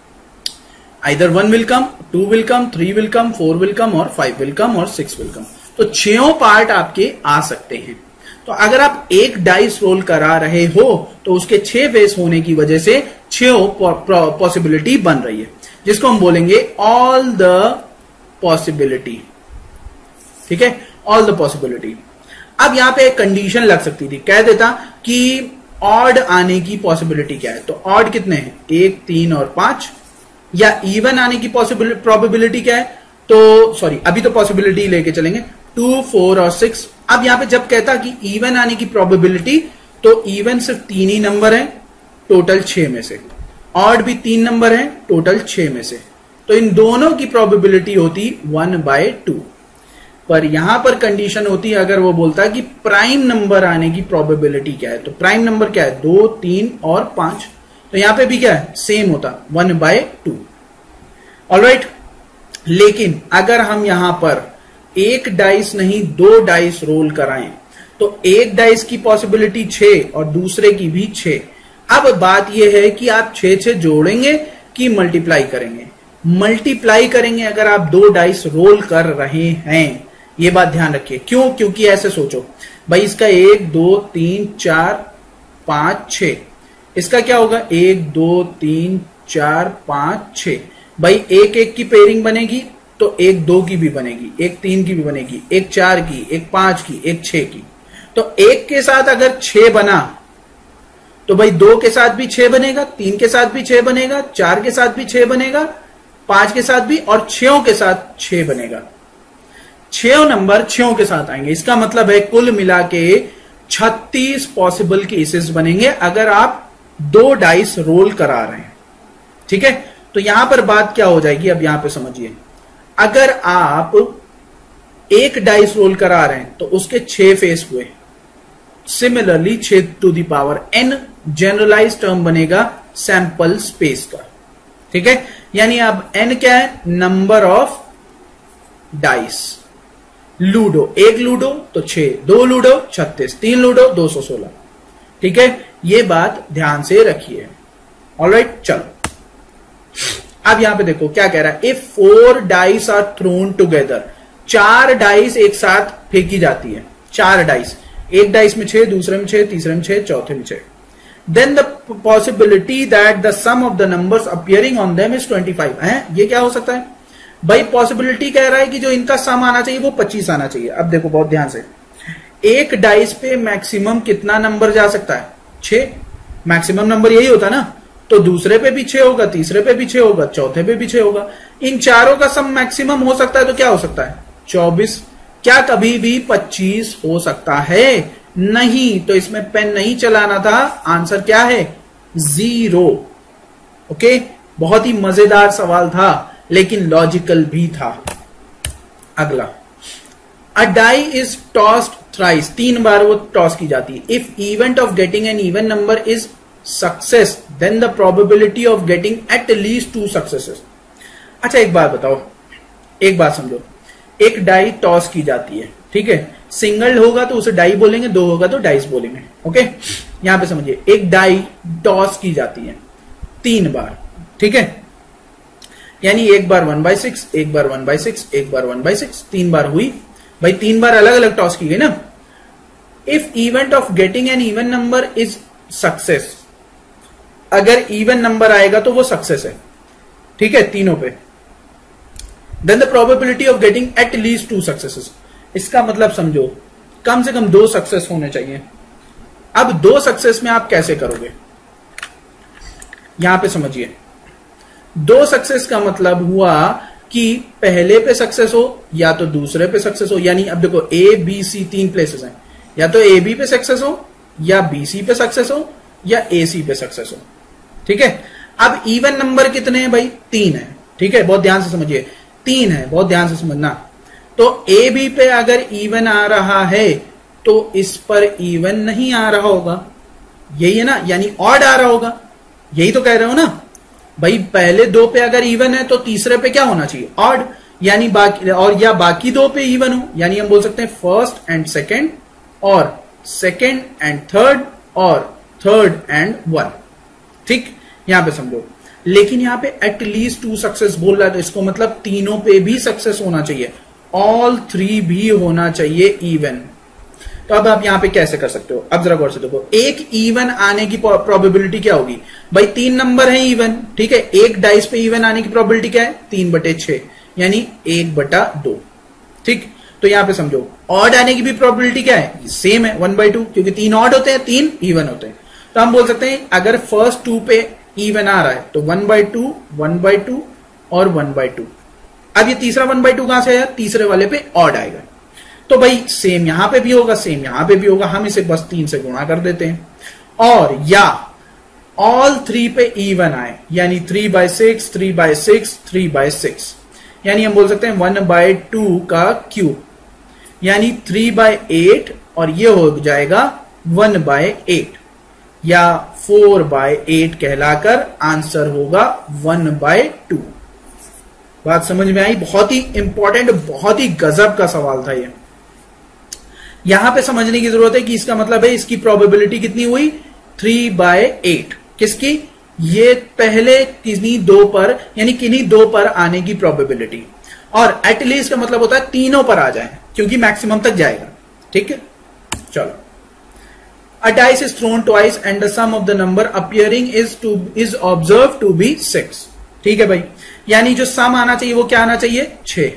Either 1 will come, 2 will come, 3 will come, 4 will come और 5 विल कम और 6 विल कम। तो 6 पार्ट आपके आ सकते हैं। तो अगर आप एक डाइस रोल करा रहे हो तो उसके 6 फेस होने की वजह से 6 पॉसिबिलिटी बन रही है, जिसको हम बोलेंगे ऑल द पॉसिबिलिटी। ठीक है, ऑल द पॉसिबिलिटी। अब यहां पे एक कंडीशन लग सकती थी, कह देता कि ऑड आने की पॉसिबिलिटी क्या है। तो ऑड कितने हैं? 1, 3 और 5। या इवन आने की प्रोबेबिलिटी क्या है? तो सॉरी, अभी तो पॉसिबिलिटी लेके चलेंगे, 2, 4 और 6। अब यहां पे जब कहता कि इवन आने की प्रोबेबिलिटी, तो इवन सिर्फ 3 ही नंबर है टोटल 6 में से, ऑड भी 3 नंबर है टोटल 6 में से। तो इन दोनों की प्रोबेबिलिटी होती 1/2। पर यहां पर कंडीशन होती है अगर वो बोलता कि प्राइम नंबर आने की प्रोबेबिलिटी क्या है। तो प्राइम नंबर क्या है? 2, 3 और 5। तो यहां पे भी क्या है? सेम होता 1/2। ऑलराइट। लेकिन अगर हम यहां पर एक डाइस नहीं 2 डाइस रोल कराएं तो एक डाइस की पॉसिबिलिटी 6 और दूसरे की भी 6। अब बात यह है कि आप 6 जोड़ेंगे कि मल्टीप्लाई करेंगे। मल्टीप्लाई करेंगे अगर आप 2 डाइस रोल कर रहे हैं। ये बात ध्यान रखिए। क्यों? क्योंकि ऐसे सोचो भाई, इसका 1, 2, 3, 4, 5, 6। इसका क्या होगा? 1, 2, 3, 4, 5, 6। भाई एक एक की पेयरिंग बनेगी तो 1, 2 की भी बनेगी, 1, 3 की भी बनेगी, 1, 4 की, 1, 5 की, 1, 6 की। तो 1 के साथ अगर 6 बना तो भाई 2 के साथ भी 6 बनेगा, 3 के साथ भी 6 बनेगा, 4 के साथ भी 6 बनेगा, 5 के साथ भी, और 6 के साथ 6 बनेगा। 6 नंबर 6 के साथ आएंगे। इसका मतलब है कुल मिला के 36 पॉसिबल केसेस बनेंगे अगर आप 2 डाइस रोल करा रहे हैं। ठीक है, तो यहां पर बात क्या हो जाएगी? अब यहां पे समझिए, अगर आप एक डाइस रोल करा रहे हैं तो उसके 6 फेस हुए। Similarly 6 to the power n generalise term बनेगा सैंपल स्पेस का। ठीक है, यानी अब n क्या है? Number of dice. लूडो, एक लूडो तो 6, 2 लूडो 36, 3 लूडो 216। ठीक है, ये बात ध्यान से रखिए। ऑलराइट, चलो अब यहां पे देखो क्या कह रहा है। If 4 dice are thrown together, 4 dice एक साथ फेंकी जाती है। 4 डाइस, एक डाइस में 6, दूसरे में 6, तीसरे में 6, चौथे में 6। Then the possibility that the sum of the numbers appearing on them is 25 है। ये क्या हो सकता है भाई? पॉसिबिलिटी कह रहा है कि जो इनका सम आना चाहिए वो 25 आना चाहिए। अब देखो बहुत ध्यान से, एक डाइस पे मैक्सिमम कितना नंबर जा सकता है? 6। मैक्सिमम नंबर यही होता ना। तो दूसरे पे भी 6 होगा, तीसरे पे भी 6 होगा, चौथे पे भी 6 होगा। इन चारों का सम मैक्सिमम हो सकता है तो क्या हो सकता है? 24। क्या कभी भी 25 हो सकता है? नहीं। तो इसमें पेन नहीं चलाना था। आंसर क्या है? 0। ओके, बहुत ही मजेदार सवाल था लेकिन लॉजिकल भी था। अगला, a die is tossed thrice, 3 बार वो टॉस की जाती है। If event of getting an even number is success then the probability of getting at least 2 successes. अच्छा एक बात बताओ, एक बात समझो, एक डाई टॉस की जाती है। ठीक है, सिंगल होगा तो उसे डाई बोलेंगे, 2 होगा तो डाइस बोलेंगे। ओके, यहां पे समझिए, एक डाई टॉस की जाती है 3 बार। ठीक है, यानी एक बार 1/6, एक बार 1/6, एक बार 1/6, 3 बार हुई। भाई 3 बार अलग अलग टॉस की गई ना। If event of getting an even number is success, अगर इवन नंबर आएगा तो वो सक्सेस है। ठीक है, तीनों पे। Then the probability of getting at least 2 successes, इसका मतलब समझो कम से कम 2 सक्सेस होने चाहिए। अब 2 सक्सेस में आप कैसे करोगे? यहां पे समझिए, 2 सक्सेस का मतलब हुआ कि पहले पे सक्सेस हो या तो दूसरे पे सक्सेस हो। यानी अब देखो ए बी सी 3 प्लेसेस हैं, या तो ए बी पे सक्सेस हो, या बी सी पे सक्सेस हो, या ए सी पे सक्सेस हो। ठीक है, अब इवन नंबर कितने हैं भाई? 3 है। ठीक है, बहुत ध्यान से समझिए, 3 है, बहुत ध्यान से समझना। तो ए बी पे अगर इवन आ रहा है तो इस पर इवन नहीं आ रहा होगा, यही है ना, यानी ऑड आ रहा होगा। यही तो कह रहे हो ना भाई, पहले 2 पे अगर इवन है तो तीसरे पे क्या होना चाहिए? ऑड। यानी बाकी और या बाकी दो पे इवन हो, यानी हम बोल सकते हैं फर्स्ट एंड सेकेंड और सेकेंड एंड थर्ड और थर्ड एंड वन। ठीक, यहां पे समझो। लेकिन यहां पे एटलीस्ट 2 सक्सेस बोल रहा है, तो इसको मतलब तीनों पे भी सक्सेस होना चाहिए, ऑल 3 भी होना चाहिए इवन। तो अब आप यहां पे कैसे कर सकते हो, अब जरा गौर से देखो। एक इवन आने की प्रोबेबिलिटी क्या होगी भाई, 3 नंबर है इवन, ठीक है, एक डाइस पे इवन आने की प्रोबेबिलिटी क्या है, 3/6 यानी 1/2। ठीक, तो यहां पे समझो ऑड आने की भी प्रोबेबिलिटी क्या है, सेम है 1/2, क्योंकि 3 ऑड होते हैं 3 इवन होते हैं। तो हम बोल सकते हैं अगर फर्स्ट 2 पे इवन आ रहा है तो 1/2 1/2 और 1/2। अब ये तीसरा 1/2 कहां से आया, तीसरे वाले पे ऑड आएगा, तो भाई सेम यहां पे भी होगा, सेम यहां पे भी होगा, हम इसे बस 3 से गुणा कर देते हैं। और या ऑल 3 पे इवन आए, यानी 3/6 3/6 3/6, यानी हम बोल सकते हैं 1/2 का क्यूब, यानी 3/8, और ये हो जाएगा 1/8 या 4/8 कहलाकर आंसर होगा 1/2। बात समझ में आई? बहुत ही इंपॉर्टेंट, बहुत ही गजब का सवाल था ये। यहां पे समझने की जरूरत है कि इसका मतलब है इसकी प्रोबेबिलिटी कितनी हुई, 3/8। किसकी, ये पहले किन्हीं 2 पर, यानी किन्हीं 2 पर आने की प्रोबेबिलिटी, और एटलीस्ट का मतलब होता है तीनों पर आ जाए, क्योंकि मैक्सिमम तक जाएगा। ठीक है, चलो। A dice is thrown twice and the sum of the number appearing is observed to be 6। ठीक है भाई, यानी जो सम आना चाहिए वो क्या आना चाहिए, 6।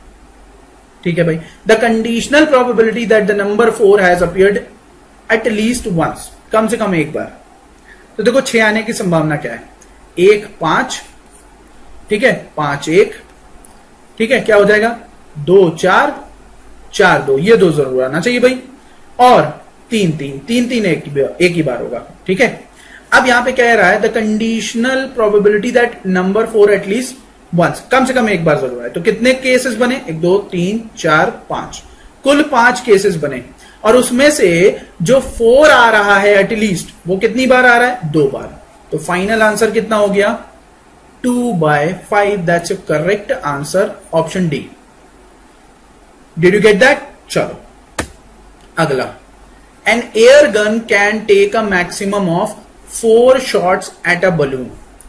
ठीक है भाई, the conditional probability that the number 4 has appeared at least once, कम से कम एक बार। तो देखो 6 आने की संभावना क्या है, 1 5, ठीक है, 5 1, ठीक है, क्या हो जाएगा 2 4 4 2, ये 2 जरूर आना चाहिए भाई, और 3 3 3 3 एक ही बार होगा। ठीक है, अब यहां पे कह रहा है the conditional probability that number 4 at least once, कम से कम एक बार जरूर है। तो कितने केसेस बने, 1 2 3 4 5, कुल 5 केसेस बने, और उसमें से जो 4 आ रहा है एटलीस्ट वो कितनी बार आ रहा है, 2 बार। तो फाइनल आंसर कितना हो गया, 2/5। That's a correct answer, option D. Did you get that? चलो अगला, an air gun can take a maximum of 4 shots at a balloon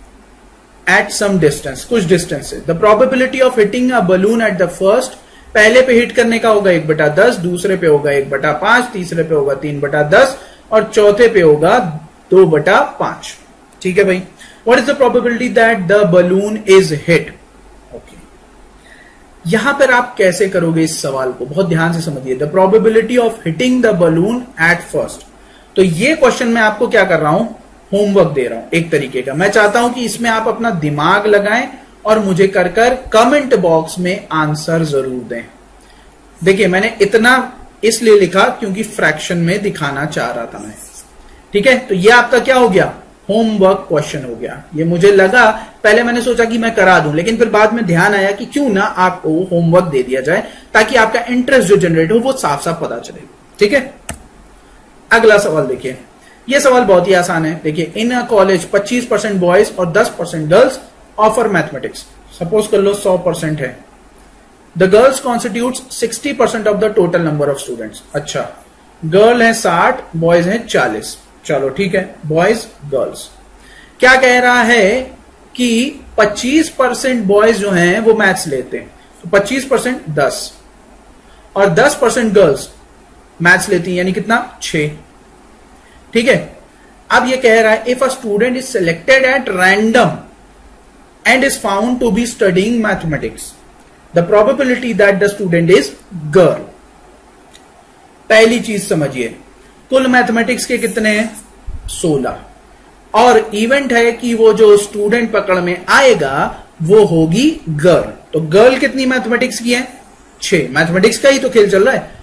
at some distance, कुछ डिस्टेंस से। The probability of hitting a balloon at the first, पहले पे hit करने का होगा 1/10, दूसरे पे होगा 1/5, तीसरे पे होगा 3/10 और चौथे पे होगा 2/5। ठीक है भाई, what is the probability that the balloon is hit? Okay, यहां पर आप कैसे करोगे इस सवाल को, बहुत ध्यान से समझिए। The probability of hitting the balloon at first, तो ये क्वेश्चन मैं आपको क्या कर रहा हूं, होमवर्क दे रहा हूं एक तरीके का। मैं चाहता हूं कि इसमें आप अपना दिमाग लगाएं और मुझे कर कमेंट बॉक्स में आंसर जरूर दें। देखिए मैंने इतना इसलिए लिखा क्योंकि फ्रैक्शन में दिखाना चाह रहा था मैं। ठीक है, तो ये आपका क्या हो गया, होमवर्क क्वेश्चन हो गया। ये मुझे लगा, पहले मैंने सोचा कि मैं करा दूं, लेकिन फिर बाद में ध्यान आया कि क्यों ना आपको होमवर्क दे दिया जाए, ताकि आपका इंटरेस्ट जो जनरेट हो वो साफ साफ पता चले। ठीक है, अगला सवाल देखिए, ये सवाल बहुत ही आसान है। देखिए, इन अ कॉलेज 25% बॉयज और 10% गर्ल्स ऑफर मैथमेटिक्स। सपोज कर लो 100% है। The girls constitutes 60% of the total number of students. अच्छा, गर्ल है 60, बॉयज हैं 40। चलो ठीक है, बॉयज गर्ल्स। क्या कह रहा है कि 25% बॉयज जो हैं वो मैथ्स लेते हैं, तो 25% 10, और 10% गर्ल्स मैथ्स लेती हैं, यानी कितना 6। ठीक है, अब ये कह रहा है if a student is selected at random and is found to be studying mathematics, the probability that the student is girl. पहली चीज समझिए, कुल मैथमेटिक्स के कितने हैं, 16, और इवेंट है कि वो जो स्टूडेंट पकड़ में आएगा वो होगी गर्ल। तो गर्ल कितनी मैथमेटिक्स की है, 6। मैथमेटिक्स का ही तो खेल चल रहा है,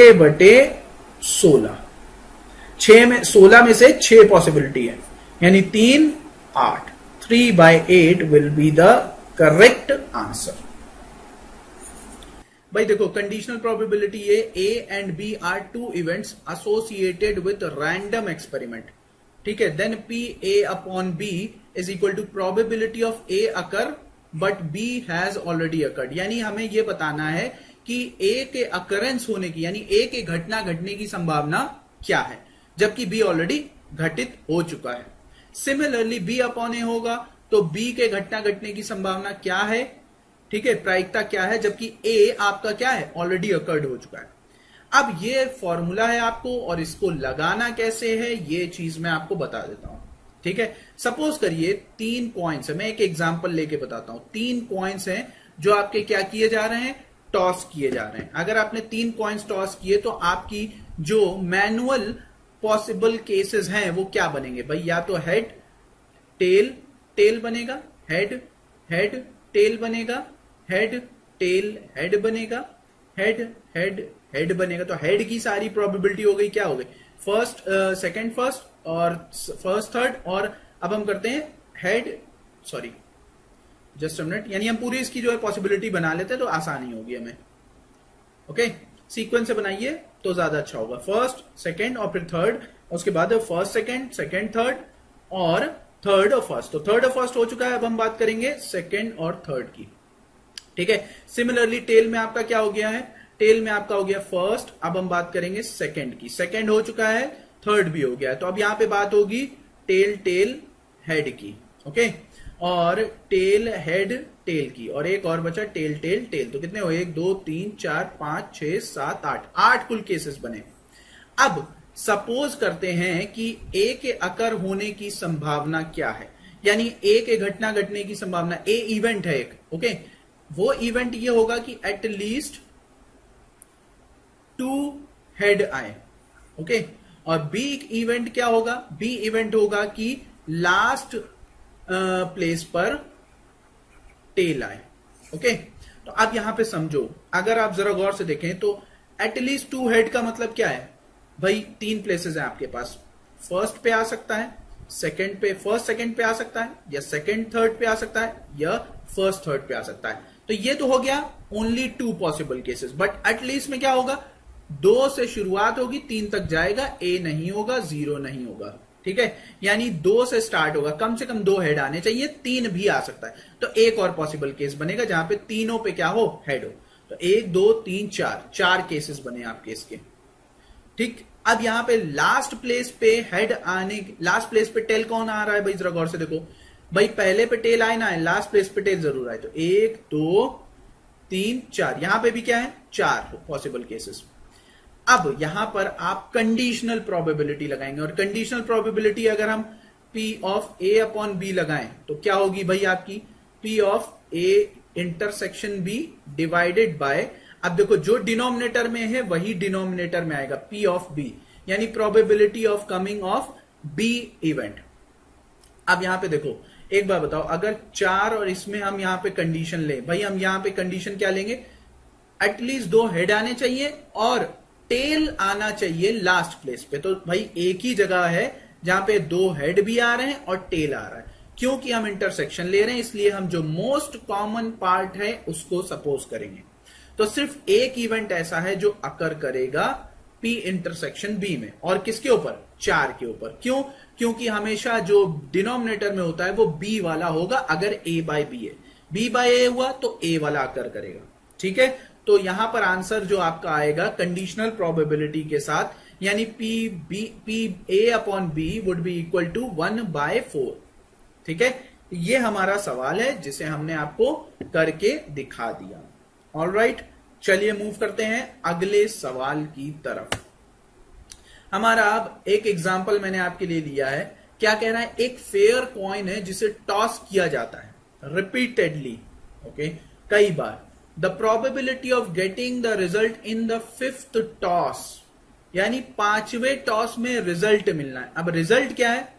6/16। 16 में से 6 पॉसिबिलिटी है, यानी 3 8। 3/8 will be the correct answer. भाई देखो, कंडीशनल प्रोबेबिलिटी है A and B are 2 events associated with random experiment। ठीक है, then PA upon B is equal to probability of A occur but B has already occurred. यानी हमें यह बताना है कि ए के अकरेंस होने की, यानी ए के घटना घटने की संभावना क्या है, जबकि बी ऑलरेडी घटित हो चुका है। सिमिलरली बी अपॉन ए होगा तो बी के घटना घटने की संभावना क्या है, ठीक है, प्रायिकता क्या है, जबकि ए आपका क्या है, ऑलरेडी अकर्ड हो चुका है। अब ये फॉर्मूला है आपको, और इसको लगाना कैसे है ये चीज मैं आपको बता देता हूं, ठीक है। सपोज करिए 3 कॉइन्स है, मैं एक एग्जांपल लेके बताता हूं। 3 कॉइन्स हैं जो आपके क्या किए जा रहे हैं, टॉस किए जा रहे हैं। अगर आपने 3 कॉइन्स टॉस किए तो आपकी जो मैनुअल पॉसिबल केसेस हैं वो क्या बनेंगे भाई, या तो हेड टेल टेल बनेगा, हेड हेड टेल बनेगा, हेड टेल हेड बनेगा, हेड हेड हेड बनेगा। तो हेड की सारी प्रोबेबिलिटी हो गई, क्या हो गई, फर्स्ट सेकंड फर्स्ट और फर्स्ट थर्ड। और अब हम करते हैं head, sorry just a minute, यानी हम पूरी इसकी जो है पॉसिबिलिटी बना लेते हैं तो आसानी होगी हमें। ओके, सीक्वेंस से बनाइए तो ज्यादा अच्छा होगा, फर्स्ट सेकंड और फिर थर्ड, उसके बाद फर्स्ट सेकंड सेकंड थर्ड और थर्ड और फर्स्ट। तो थर्ड और फर्स्ट हो चुका है, अब हम बात करेंगे सेकंड और थर्ड की, ठीक है। सिमिलरली टेल में आपका क्या हो गया है, टेल में आपका हो गया फर्स्ट, अब हम बात करेंगे सेकंड की, सेकंड हो चुका है, थर्ड भी हो गया है। तो अब यहां पे बात होगी टेल टेल हेड की, ओके, और टेल हेड टेल की, और एक और बचा टेल टेल टेल। तो कितने हो, 1 2 3 4 5 6 7 8 कुल केसेस बने। अब सपोज करते हैं कि ए के अकर होने की संभावना क्या है, यानी ए के घटना घटने की संभावना, ए इवेंट है एक, ओके, वो इवेंट ये होगा कि एट लीस्ट 2 हेड आए, ओके। और बी इवेंट क्या होगा, बी इवेंट होगा कि लास्ट प्लेस पर टेल आए, ओके। तो अब यहां पे समझो, अगर आप जरा गौर से देखें तो एटलीस्ट 2 हेड का मतलब क्या है भाई, 3 प्लेसेस हैं आपके पास, फर्स्ट पे आ सकता है, सेकंड पे, फर्स्ट सेकंड पे आ सकता है, या सेकंड थर्ड पे आ सकता है, या फर्स्ट थर्ड पे आ सकता है। तो ये तो हो गया only 2 possible cases, but at least में क्या होगा, 2 से शुरुआत होगी, 3 तक जाएगा, ए नहीं होगा, 0 नहीं होगा, ठीक है। यानी 2 से स्टार्ट होगा, कम से कम 2 हेड आने चाहिए, 3 भी आ सकता है। तो एक और पॉसिबल केस बनेगा जहां पे तीनों पे क्या हो, हेड हो। तो 1 2 3 4 केसेस बने आपके इसके, ठीक। अब यहां पे लास्ट प्लेस पे हेड आने, लास्ट प्लेस पे टेल कौन आ रहा है भाई, जरा गौर से देखो भाई, पहले पे टेल आए ना आए, लास्ट प्लेस पे टेल जरूर आए। तो 1 2 3 4, यहां पे भी क्या है, 4 पॉसिबल केसेस। अब यहां पर आप कंडीशनल प्रोबेबिलिटी लगाएंगे, और कंडीशनल प्रोबेबिलिटी अगर हम P of A upon B लगाएं तो क्या होगी भाई आपकी, P of A intersection B divided by, अब देखो जो डिनोमिनेटर में है वही डिनोमिनेटर में आएगा, P ऑफ B, यानी probability of coming of B event. अब यहां पे देखो, एक बार बताओ, अगर 4 और इसमें हम यहां पे कंडीशन लें भाई, हम यहां पे कंडीशन क्या लेंगे, एटलीस्ट 2 हेड आने चाहिए और टेल आना चाहिए लास्ट प्लेस पे। तो भाई एक ही जगह है जहां पे 2 हेड भी आ रहे हैं और टेल आ रहा है, क्योंकि हम इंटरसेक्शन ले रहे हैं, इसलिए हम जो मोस्ट कॉमन पार्ट है उसको सपोज करेंगे। तो सिर्फ एक इवेंट ऐसा है जो अकर करेगा P इंटरसेक्शन B में, और किसके ऊपर, 4 के ऊपर। क्यों, क्योंकि हमेशा जो डिनोमिनेटर में होता है वो B वाला होगा, अगर A बाय B है, B बाय A हुआ तो A वाला अकर करेगा, ठीक है। तो यहां पर आंसर जो आपका आएगा कंडीशनल प्रोबेबिलिटी के साथ, यानी P A upon B would be equal to 1/4, ठीक है। ये हमारा सवाल है जिसे हमने आपको करके दिखा दिया। ऑलराइट, चलिए मूव करते हैं अगले सवाल की तरफ। हमारा अब एक एग्जाम्पल मैंने आपके लिए लिया है, क्या कह रहा है, एक फेयर कॉइन है जिसे टॉस किया जाता है रिपीटेडली, ओके, कई बार। The probability of getting the result in the 5th toss, यानी 5वें टॉस में रिजल्ट मिलना है। अब रिजल्ट क्या है,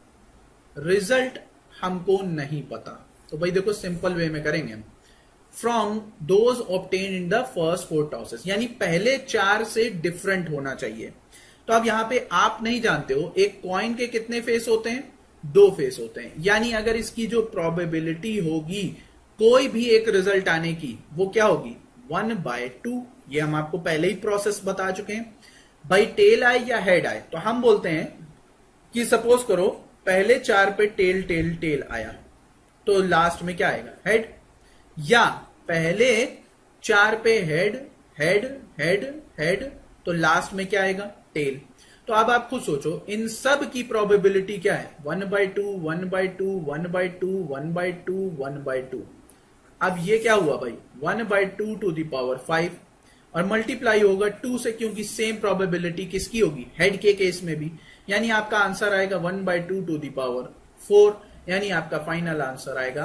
रिजल्ट हमको नहीं पता, तो भाई देखो सिंपल वे में करेंगे हम, from those obtain in the first 4 tosses, यानी पहले 4 से डिफरेंट होना चाहिए। तो अब यहां पे आप नहीं जानते हो एक कॉइन के कितने फेस होते हैं, 2 फेस होते हैं, यानी अगर इसकी जो प्रोबेबिलिटी होगी कोई भी एक रिजल्ट आने की, वो क्या होगी, 1/2। ये हम आपको पहले ही प्रोसेस बता चुके हैं। भाई टेल आए या हेड आए, तो हम बोलते हैं कि सपोज करो पहले 4 पे टेल टेल टेल आया, तो लास्ट में क्या आएगा, हेड। या पहले 4 पे हेड हेड हेड हेड, तो लास्ट में क्या आएगा, टेल। तो अब आप खुद सोचो इन सब की प्रोबेबिलिटी क्या है, 1/2 1/2 1/2 1/2 1/2। अब ये क्या हुआ भाई, 1/2 टू द पावर 5 और मल्टीप्लाई होगा 2 से, क्योंकि सेम प्रोबेबिलिटी किसकी होगी, हेड के केस में भी। यानी आपका आंसर आएगा 1/2 टू द पावर 4, यानी आपका फाइनल आंसर आएगा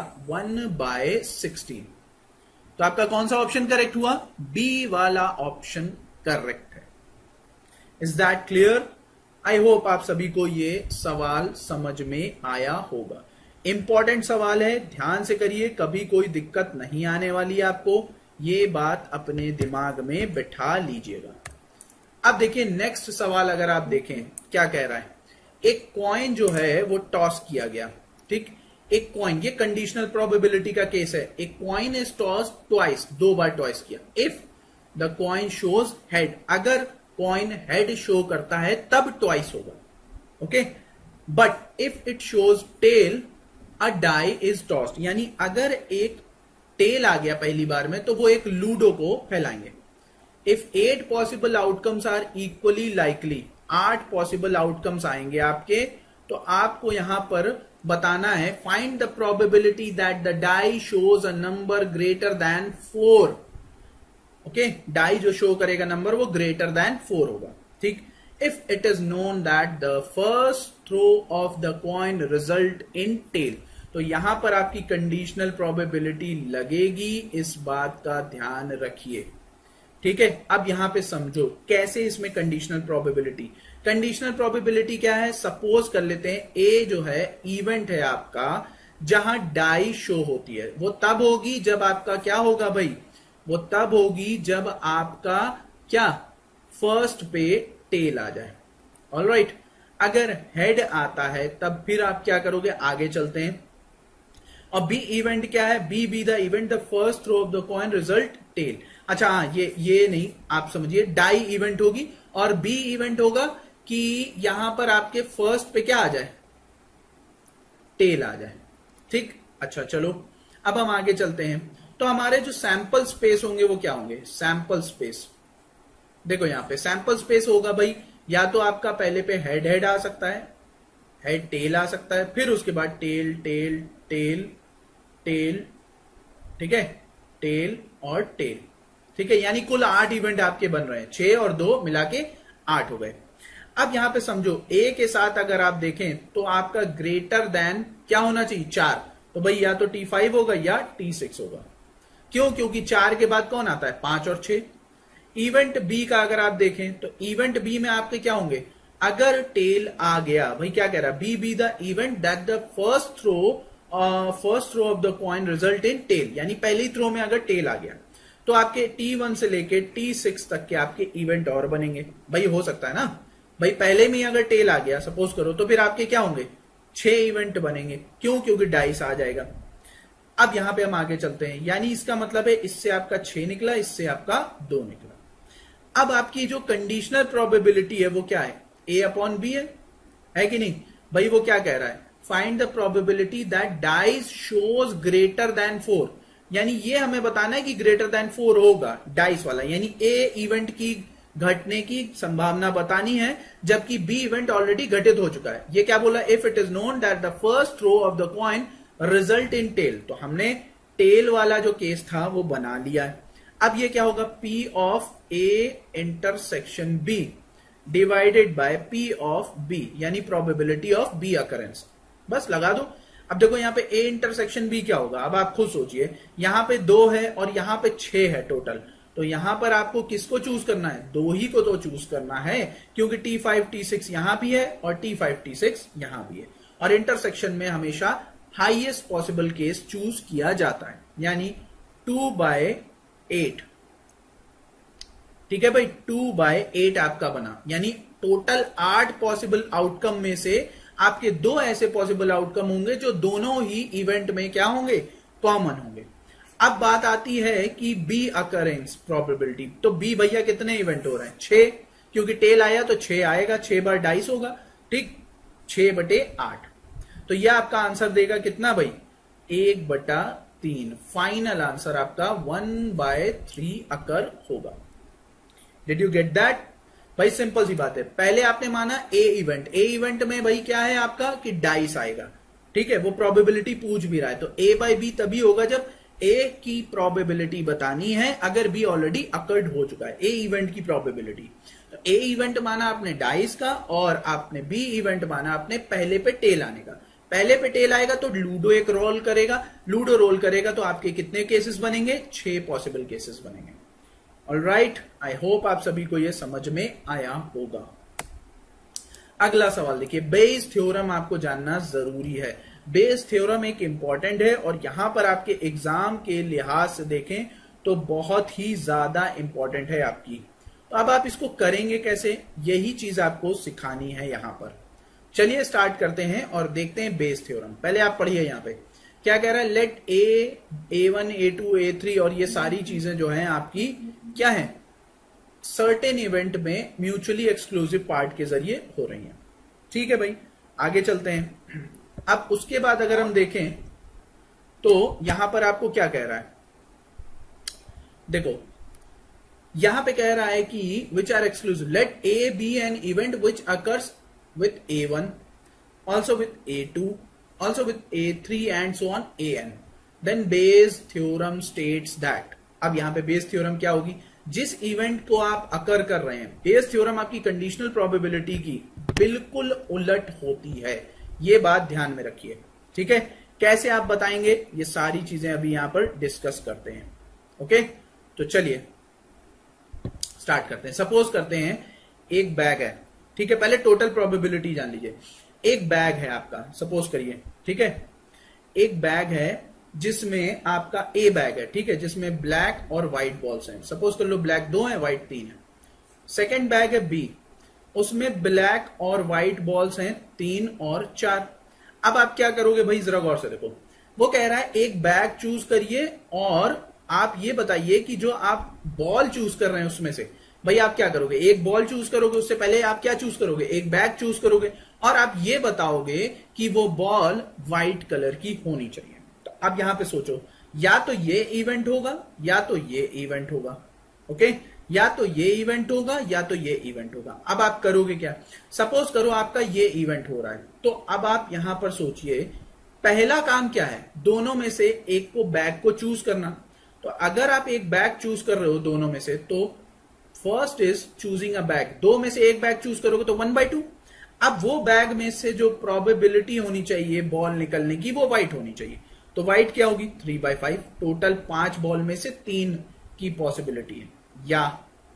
1/16। तो आपका कौन सा ऑप्शन करेक्ट हुआ, बी वाला ऑप्शन करेक्ट है। Is that clear? I hope आप सभी को ये सवाल समझ में आया होगा। इंपॉर्टेंट सवाल है, ध्यान से करिए, कभी कोई दिक्कत नहीं आने वाली है आपको, ये बात अपने दिमाग में बिठा लीजिएगा। अब देखिए नेक्स्ट सवाल, अगर आप देखें क्या कह रहा है, एक कॉइन जो है वो टॉस किया गया, ठीक, एक कॉइन, ये कंडीशनल प्रोबेबिलिटी का केस है, एक कॉइन इज टॉस ट्वाइस, 2 बार टॉस किया, if the coin shows head, अगर कॉइन हेड शो करता है तब ट्वाइस होगा, okay, but if it shows tail a die is tossed, यानी अगर एक टेल आ गया पहली बार में तो वो एक लूडो को फैलाएंगे। If 8 possible outcomes are equally likely, 8 possible outcomes आएंगे आपके, तो आपको यहां पर बताना है find the probability that the die shows a number greater than 4। Okay, die जो शो करेगा नंबर वो ग्रेटर देन 4 होगा, ठीक। If it is known that the first throw of the coin result in tail, तो यहां पर आपकी conditional probability लगेगी, इस बात का ध्यान रखिए, ठीक है। अब यहां पे समझो कैसे इसमें कंडीशनल प्रोबेबिलिटी, कंडीशनल प्रोबेबिलिटी क्या है, सपोज कर लेते हैं ए जो है इवेंट है आपका जहां डाई शो होती है, वो तब होगी जब आपका क्या होगा भाई, वो तब होगी जब आपका क्या फर्स्ट पे टेल आ जाए, ऑलराइट। अगर हेड आता है तब फिर आप क्या करोगे, आगे चलते हैं। और बी इवेंट क्या है, B be the event the first throw of the coin result tail. अच्छा हाँ, ये नहीं, आप समझिए डाई इवेंट होगी और बी इवेंट होगा कि यहां पर आपके फर्स्ट पे क्या आ जाए, टेल आ जाए, ठीक। अच्छा चलो अब हम आगे चलते हैं। तो हमारे जो सैंपल स्पेस होंगे वो क्या होंगे, सैंपल स्पेस, देखो यहां पे सैंपल स्पेस होगा भाई, या तो आपका पहले पे हेड हेड आ सकता है, हेड टेल आ सकता है, फिर उसके बाद टेल टेल टेल टेल, ठीक है, टेल और टेल, ठीक है। यानी कुल 8 इवेंट आपके बन रहे हैं, 6 और 2 मिला के 8 हो गए। अब यहां पे समझो ए के साथ अगर आप देखें तो आपका ग्रेटर देन क्या होना चाहिए, 4, तो भाई या तो T5 होगा या T6 होगा। क्यों, क्योंकि 4 के बाद कौन आता है, 5 और 6। इवेंट बी का अगर आप देखें तो इवेंट बी में आपके क्या होंगे, अगर टेल आ गया, भाई क्या कह रहा है, B be the event that the first throw of the coin result in tail, यानी पहली थ्रो में अगर टेल आ गया तो आपके T1 से लेके T6 तक के आपके इवेंट और बनेंगे। भाई हो सकता है ना, भाई पहले में अगर टेल आ गया सपोज करो, तो फिर आपके क्या होंगे, 6 इवेंट बनेंगे। क्यों, क्योंकि डाइस आ जाएगा। अब यहां पे हम आगे चलते हैं, यानी इसका मतलब है इससे आपका 6 निकला, इससे आपका 2 निकला। अब आपकी जो कंडीशनल प्रोबेबिलिटी है वो क्या है, A/B है कि नहीं। भाई वो क्या कह रहा है, find the probability that dice shows greater than 4, यानी ये हमें बताना है कि ग्रेटर देन 4 होगा डाइस वाला, यानी ए इवेंट की घटने की संभावना बतानी है, जबकि बी इवेंट ऑलरेडी घटित हो चुका है। ये क्या बोला, if it is known that the first throw of the coin result in tail, तो हमने टेल वाला जो केस था वो बना लिया है। अब ये क्या होगा, P of A intersection B divided by P of B, यानी प्रोबेबिलिटी ऑफ B अकरेंस, बस लगा दो। अब देखो यहाँ पे A इंटरसेक्शन B क्या होगा, अब आप खुद सोचिए, यहां पे 2 है और यहां पे 6 है टोटल, तो यहां पर आपको किसको चूज करना है, 2 ही को तो चूज करना है, क्योंकि T5 T6 यहां भी है और T5 T6 यहां भी है, और इंटरसेक्शन में हमेशा हाईएस्ट पॉसिबल केस चूज किया जाता है, यानी 2/8, ठीक है भाई, 2/8 आपका बना, यानी टोटल 8 पॉसिबल आउटकम में से आपके 2 ऐसे पॉसिबल आउटकम होंगे जो दोनों ही इवेंट में क्या होंगे, कॉमन होंगे। अब बात आती है कि बी अकरेंस प्रोबेबिलिटी, तो बी भैया कितने इवेंट हो रहे हैं, 6, क्योंकि टेल आया तो 6 आएगा, 6 बार डाइस होगा, ठीक, 6/8, तो यह आपका आंसर देगा कितना भाई, 1/3, 3, फाइनल आंसर आपका 1/3 अकर होगा। Did you get that? भाई सिंपल सी बात है, पहले आपने माना ए इवेंट में भाई क्या है आपका कि डाइस आएगा, ठीक है, वो प्रोबेबिलिटी पूछ भी रहा है, तो A/B तभी होगा जब A की प्रोबेबिलिटी बतानी है अगर B ऑलरेडी अकर्ड हो चुका है, A इवेंट की प्रोबेबिलिटी। तो A इवेंट माना आपने डाइस का और आपने B इवेंट माना आपने पहले पे टेल आने का। पहले पे टेल आएगा तो लूडो एक रोल करेगा, लूडो रोल करेगा तो आपके कितने केसेस बनेंगे? 6 पॉसिबल केसेस बनेंगे। ऑलराइट, आई होप आप सभी को यह समझ में आया होगा। अगला सवाल देखिए, बेस थ्योरम आपको जानना जरूरी है। बेस थ्योरम एक इंपॉर्टेंट है और यहां पर आपके एग्जाम के लिहाज से देखें तो बहुत ही ज्यादा इंपॉर्टेंट है आपकी। तो अब आप इसको करेंगे कैसे, यही चीज आपको सिखानी है यहां पर। चलिए स्टार्ट करते हैं और देखते हैं बेस थ्योरम। पहले आप पढ़िए यहां पे क्या कह रहा है, लेट A1, A2, A3 और ये सारी चीजें जो हैं आपकी क्या है, सर्टेन इवेंट में म्यूचुअली एक्सक्लूसिव पार्ट के जरिए हो रही हैं। ठीक है भाई, आगे चलते हैं। अब उसके बाद अगर हम देखें तो यहां पर आपको क्या कह रहा है, देखो यहां पे कह रहा है कि which are exclusive, let A be an event which occurs with A1, also with A2, also with A3 and so on AN. Then Bayes theorem states that, अब यहां पे Bayes theorem क्या होगी, जिस इवेंट को आप अकर कर रहे हैं, Bayes theorem आपकी कंडीशनल प्रोबेबिलिटी की बिल्कुल उलट होती है, ये बात ध्यान में रखिए। ठीक है, कैसे आप बताएंगे ये सारी चीजें अभी यहां पर डिस्कस करते हैं। ओके, तो चलिए स्टार्ट करते हैं। सपोज करते हैं एक बैग है, ठीक है, पहले टोटल प्रोबेबिलिटी जान लीजिए। एक बैग है आपका, सपोज करिए, ठीक है, एक बैग है जिसमें आपका ए बैग है, ठीक है, जिसमें ब्लैक और व्हाइट बॉल्स हैं। सपोज कर लो ब्लैक 2 है, व्हाइट 3 है। सेकेंड बैग है बी, उसमें ब्लैक और व्हाइट बॉल्स हैं 3 और 4। अब आप क्या करोगे भाई, जरा गौर से देखो, वो कह रहा है एक बैग चूज करिए और आप ये बताइए कि जो आप बॉल चूज कर रहे हैं उसमें से भाई आप क्या करोगे, एक बॉल चूज करोगे, उससे पहले आप क्या चूज करोगे, एक बैग चूज करोगे और आप ये बताओगे कि वो बॉल व्हाइट कलर की होनी चाहिए। तो अब यहां पे सोचो, या तो ये इवेंट होगा या तो ये इवेंट होगा। ओके, या तो ये इवेंट होगा या तो ये इवेंट होगा। अब आप करोगे क्या, सपोज करो आपका ये इवेंट हो रहा है, तो अब आप यहां पर सोचिए पहला काम क्या है, दोनों में से एक को बैग को चूज करना। तो अगर आप एक बैग चूज कर रहे हो दोनों में से, तो first is choosing a bag, 2 में से एक बैग चूज करोगे तो 1/2। अब वो बैग में से जो प्रोबेबिलिटी होनी चाहिए बॉल निकलने की वो व्हाइट होनी चाहिए, तो व्हाइट क्या होगी 3/5। टोटल 5 बॉल में से 3 की पॉसिबिलिटी है। या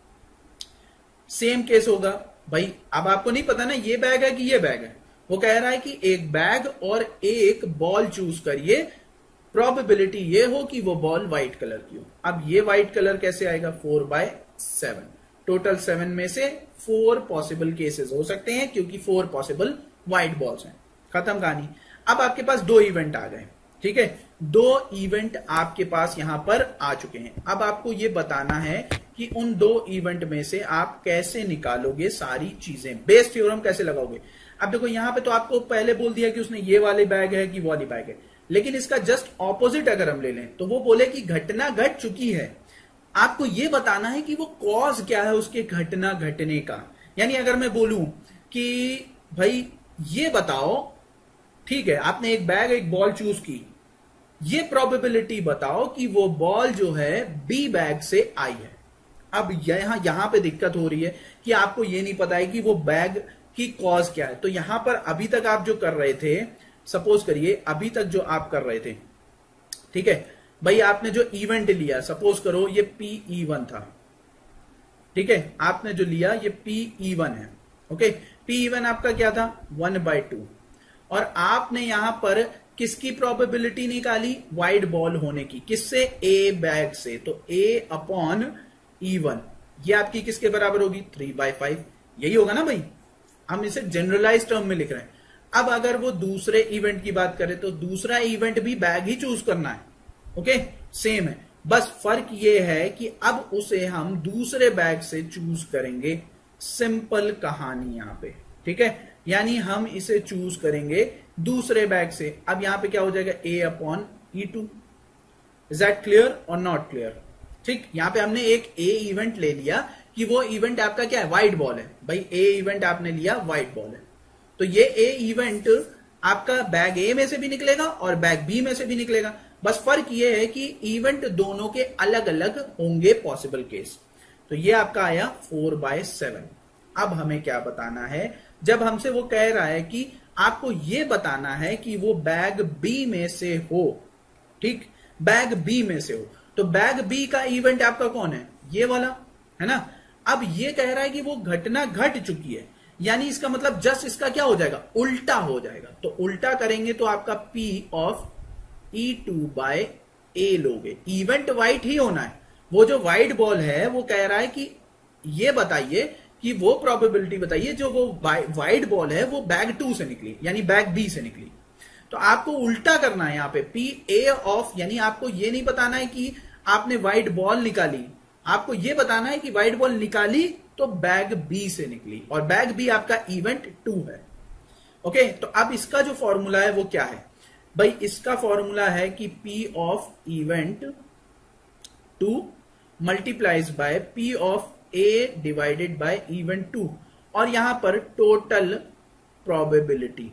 सेम केस होगा भाई, अब आपको नहीं पता ना ये बैग है कि ये बैग है, वो कह रहा है कि एक बैग और एक बॉल चूज करिए, प्रोबेबिलिटी ये हो कि वो बॉल व्हाइट कलर की हो। अब ये व्हाइट कलर कैसे आएगा, 4/7। टोटल 7 में से 4 पॉसिबल केसेस हो सकते हैं क्योंकि 4 पॉसिबल व्हाइट बॉल्स हैं। खत्म कहानी। अब आपके पास 2 इवेंट आ गए, ठीक है, 2 इवेंट आपके पास यहां पर आ चुके हैं। अब आपको यह बताना है कि उन 2 इवेंट में से आप कैसे निकालोगे सारी चीजें, बेस थ्योरम कैसे लगाओगे। अब देखो यहां पे तो आपको पहले बोल दिया कि उसने ये वाले बैग है कि वो वाली बैग है, लेकिन इसका जस्ट ऑपोजिट अगर हम ले लें तो वो बोले कि घटना घट चुकी है। आपको यह बताना है कि वो कॉज क्या है उसके घटना घटने का। यानी अगर मैं बोलूं कि भाई ये बताओ, ठीक है, आपने एक बैग एक बॉल चूज की, ये प्रोबेबिलिटी बताओ कि वो बॉल जो है बी बैग से आई है। अब यहां पे दिक्कत हो रही है कि आपको ये नहीं पता है कि वो बैग की कॉज क्या है। तो यहां पर अभी तक आप जो कर रहे थे, सपोज करिए अभी तक जो आप कर रहे थे, ठीक है भाई, आपने जो इवेंट लिया, सपोज करो ये PE1 था, ठीक है, आपने जो लिया ये PE1 है। ओके, PE1 आपका क्या था 1/2 और आपने यहां पर किसकी प्रोबेबिलिटी निकाली, व्हाइट बॉल होने की, किससे, ए बैग से। तो A/E1 ये आपकी किसके बराबर होगी 3/5, यही होगा ना भाई, हम इसे जनरलाइज टर्म में लिख रहे हैं। अब अगर वो दूसरे इवेंट की बात करें तो दूसरा इवेंट भी बैग ही चूज करना है। ओके, सेम है, बस फर्क ये है कि अब उसे हम दूसरे बैग से चूज करेंगे। सिंपल कहानी यहां पे, ठीक है, यानी हम इसे चूज करेंगे दूसरे बैग से। अब यहां पे क्या हो जाएगा A/E2। इज दैट क्लियर और नॉट क्लियर? ठीक, यहां पे हमने एक ए इवेंट ले लिया कि वो इवेंट आपका क्या है, व्हाइट बॉल है। भाई ए इवेंट आपने लिया, व्हाइट बॉल है, तो ये ए इवेंट आपका बैग ए में से भी निकलेगा और बैग बी में से भी निकलेगा। बस फर्क ये है कि इवेंट दोनों के अलग अलग होंगे पॉसिबल केस। तो ये आपका आया 4/7। अब हमें क्या बताना है, जब हमसे वो कह रहा है कि आपको ये बताना है कि वो बैग बी में से हो, ठीक, बैग बी में से हो, तो बैग बी का इवेंट आपका कौन है, ये वाला है ना। अब ये कह रहा है कि वो घटना घट चुकी है, यानी इसका मतलब जस्ट इसका क्या हो जाएगा, उल्टा हो जाएगा। तो उल्टा करेंगे तो आपका P ऑफ E2/A लोगे। इवेंट व्हाइट ही होना है, वो जो व्हाइट बॉल है वो कह रहा है कि ये बताइए कि वो प्रोबेबिलिटी बताइए जो वो व्हाइट बॉल है वो बैग 2 से निकली, यानी बैग बी से निकली। तो आपको उल्टा करना है यहां पे PA ऑफ, यानी आपको ये नहीं बताना है कि आपने व्हाइट बॉल निकाली, आपको ये बताना है कि व्हाइट बॉल निकाली तो बैग बी से निकली, और बैग बी आपका इवेंट 2 है। ओके, तो अब इसका जो फॉर्मूला है वो क्या है भाई, इसका फॉर्मूला है कि P of event 2 multiplies by P of A divided by event 2, और यहां पर टोटल प्रोबेबिलिटी।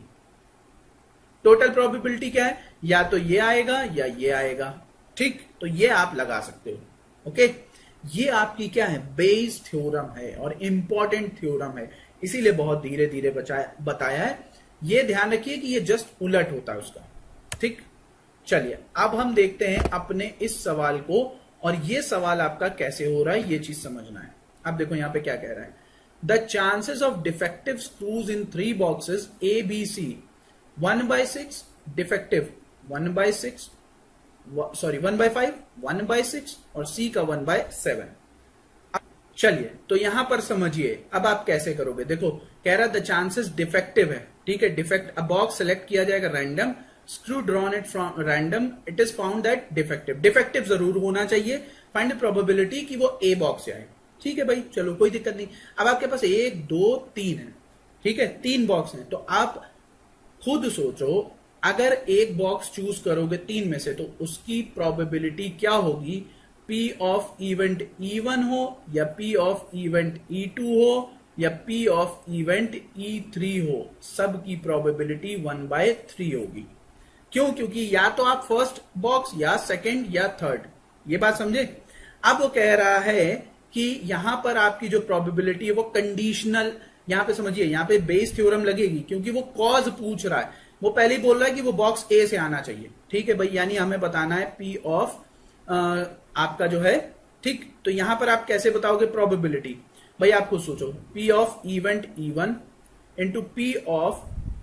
टोटल प्रोबेबिलिटी क्या है, या तो ये आएगा या ये आएगा, ठीक, तो ये आप लगा सकते हो। ओके, ये आपकी क्या है, बेस थ्योरम है और इंपॉर्टेंट थ्योरम है, इसीलिए बहुत धीरे धीरे बताया है। ये ध्यान रखिए कि ये जस्ट उलट होता है उसका, ठीक। चलिए अब हम देखते हैं अपने इस सवाल को, और ये सवाल आपका कैसे हो रहा है ये चीज समझना है। अब देखो यहां पे क्या कह रहा है, the chances of defective screws in 3 boxes A B C 1/6, defective 1/6, sorry 1/5, 1/6 और C का 1/7। चलिए तो यहां पर समझिए अब आप कैसे करोगे। देखो कह रहा द चांसेस डिफेक्टिव है, ठीक है, डिफेक्ट, अ बॉक्स सेलेक्ट किया जाएगा random, screw drawn it from random, it is found that defective, defective जरूर होना चाहिए, फाइंड द प्रोबेबिलिटी कि वो ए बॉक्स से आए। ठीक है भाई, चलो कोई दिक्कत नहीं। अब आपके पास 1 2 3 है, ठीक है, 3 बॉक्स हैं, तो आप खुद सोचो अगर एक बॉक्स चूज करोगे 3 में से तो उसकी प्रोबेबिलिटी क्या होगी, P ऑफ इवेंट E1 हो या P ऑफ इवेंट E2 हो या P ऑफ इवेंट E3 हो, सब की प्रोबेबिलिटी 1/3 होगी। क्यों? क्योंकि या तो आप फर्स्ट बॉक्स या सेकंड या थर्ड, ये बात समझे। अब वो कह रहा है कि यहां पर आपकी जो प्रोबेबिलिटी है वो कंडीशनल, यहां पे समझिए, यहां पे बेस थ्योरम लगेगी क्योंकि वो कॉज पूछ रहा है, वो पहले ही बोल रहा है कि वो बॉक्स ए से आना चाहिए। ठीक है भाई, यानी हमें बताना है P ऑफ आपका जो है, ठीक। तो यहां पर आप कैसे बताओगे प्रोबेबिलिटी, भाई आप खुद सोचो, P of event E1 into P of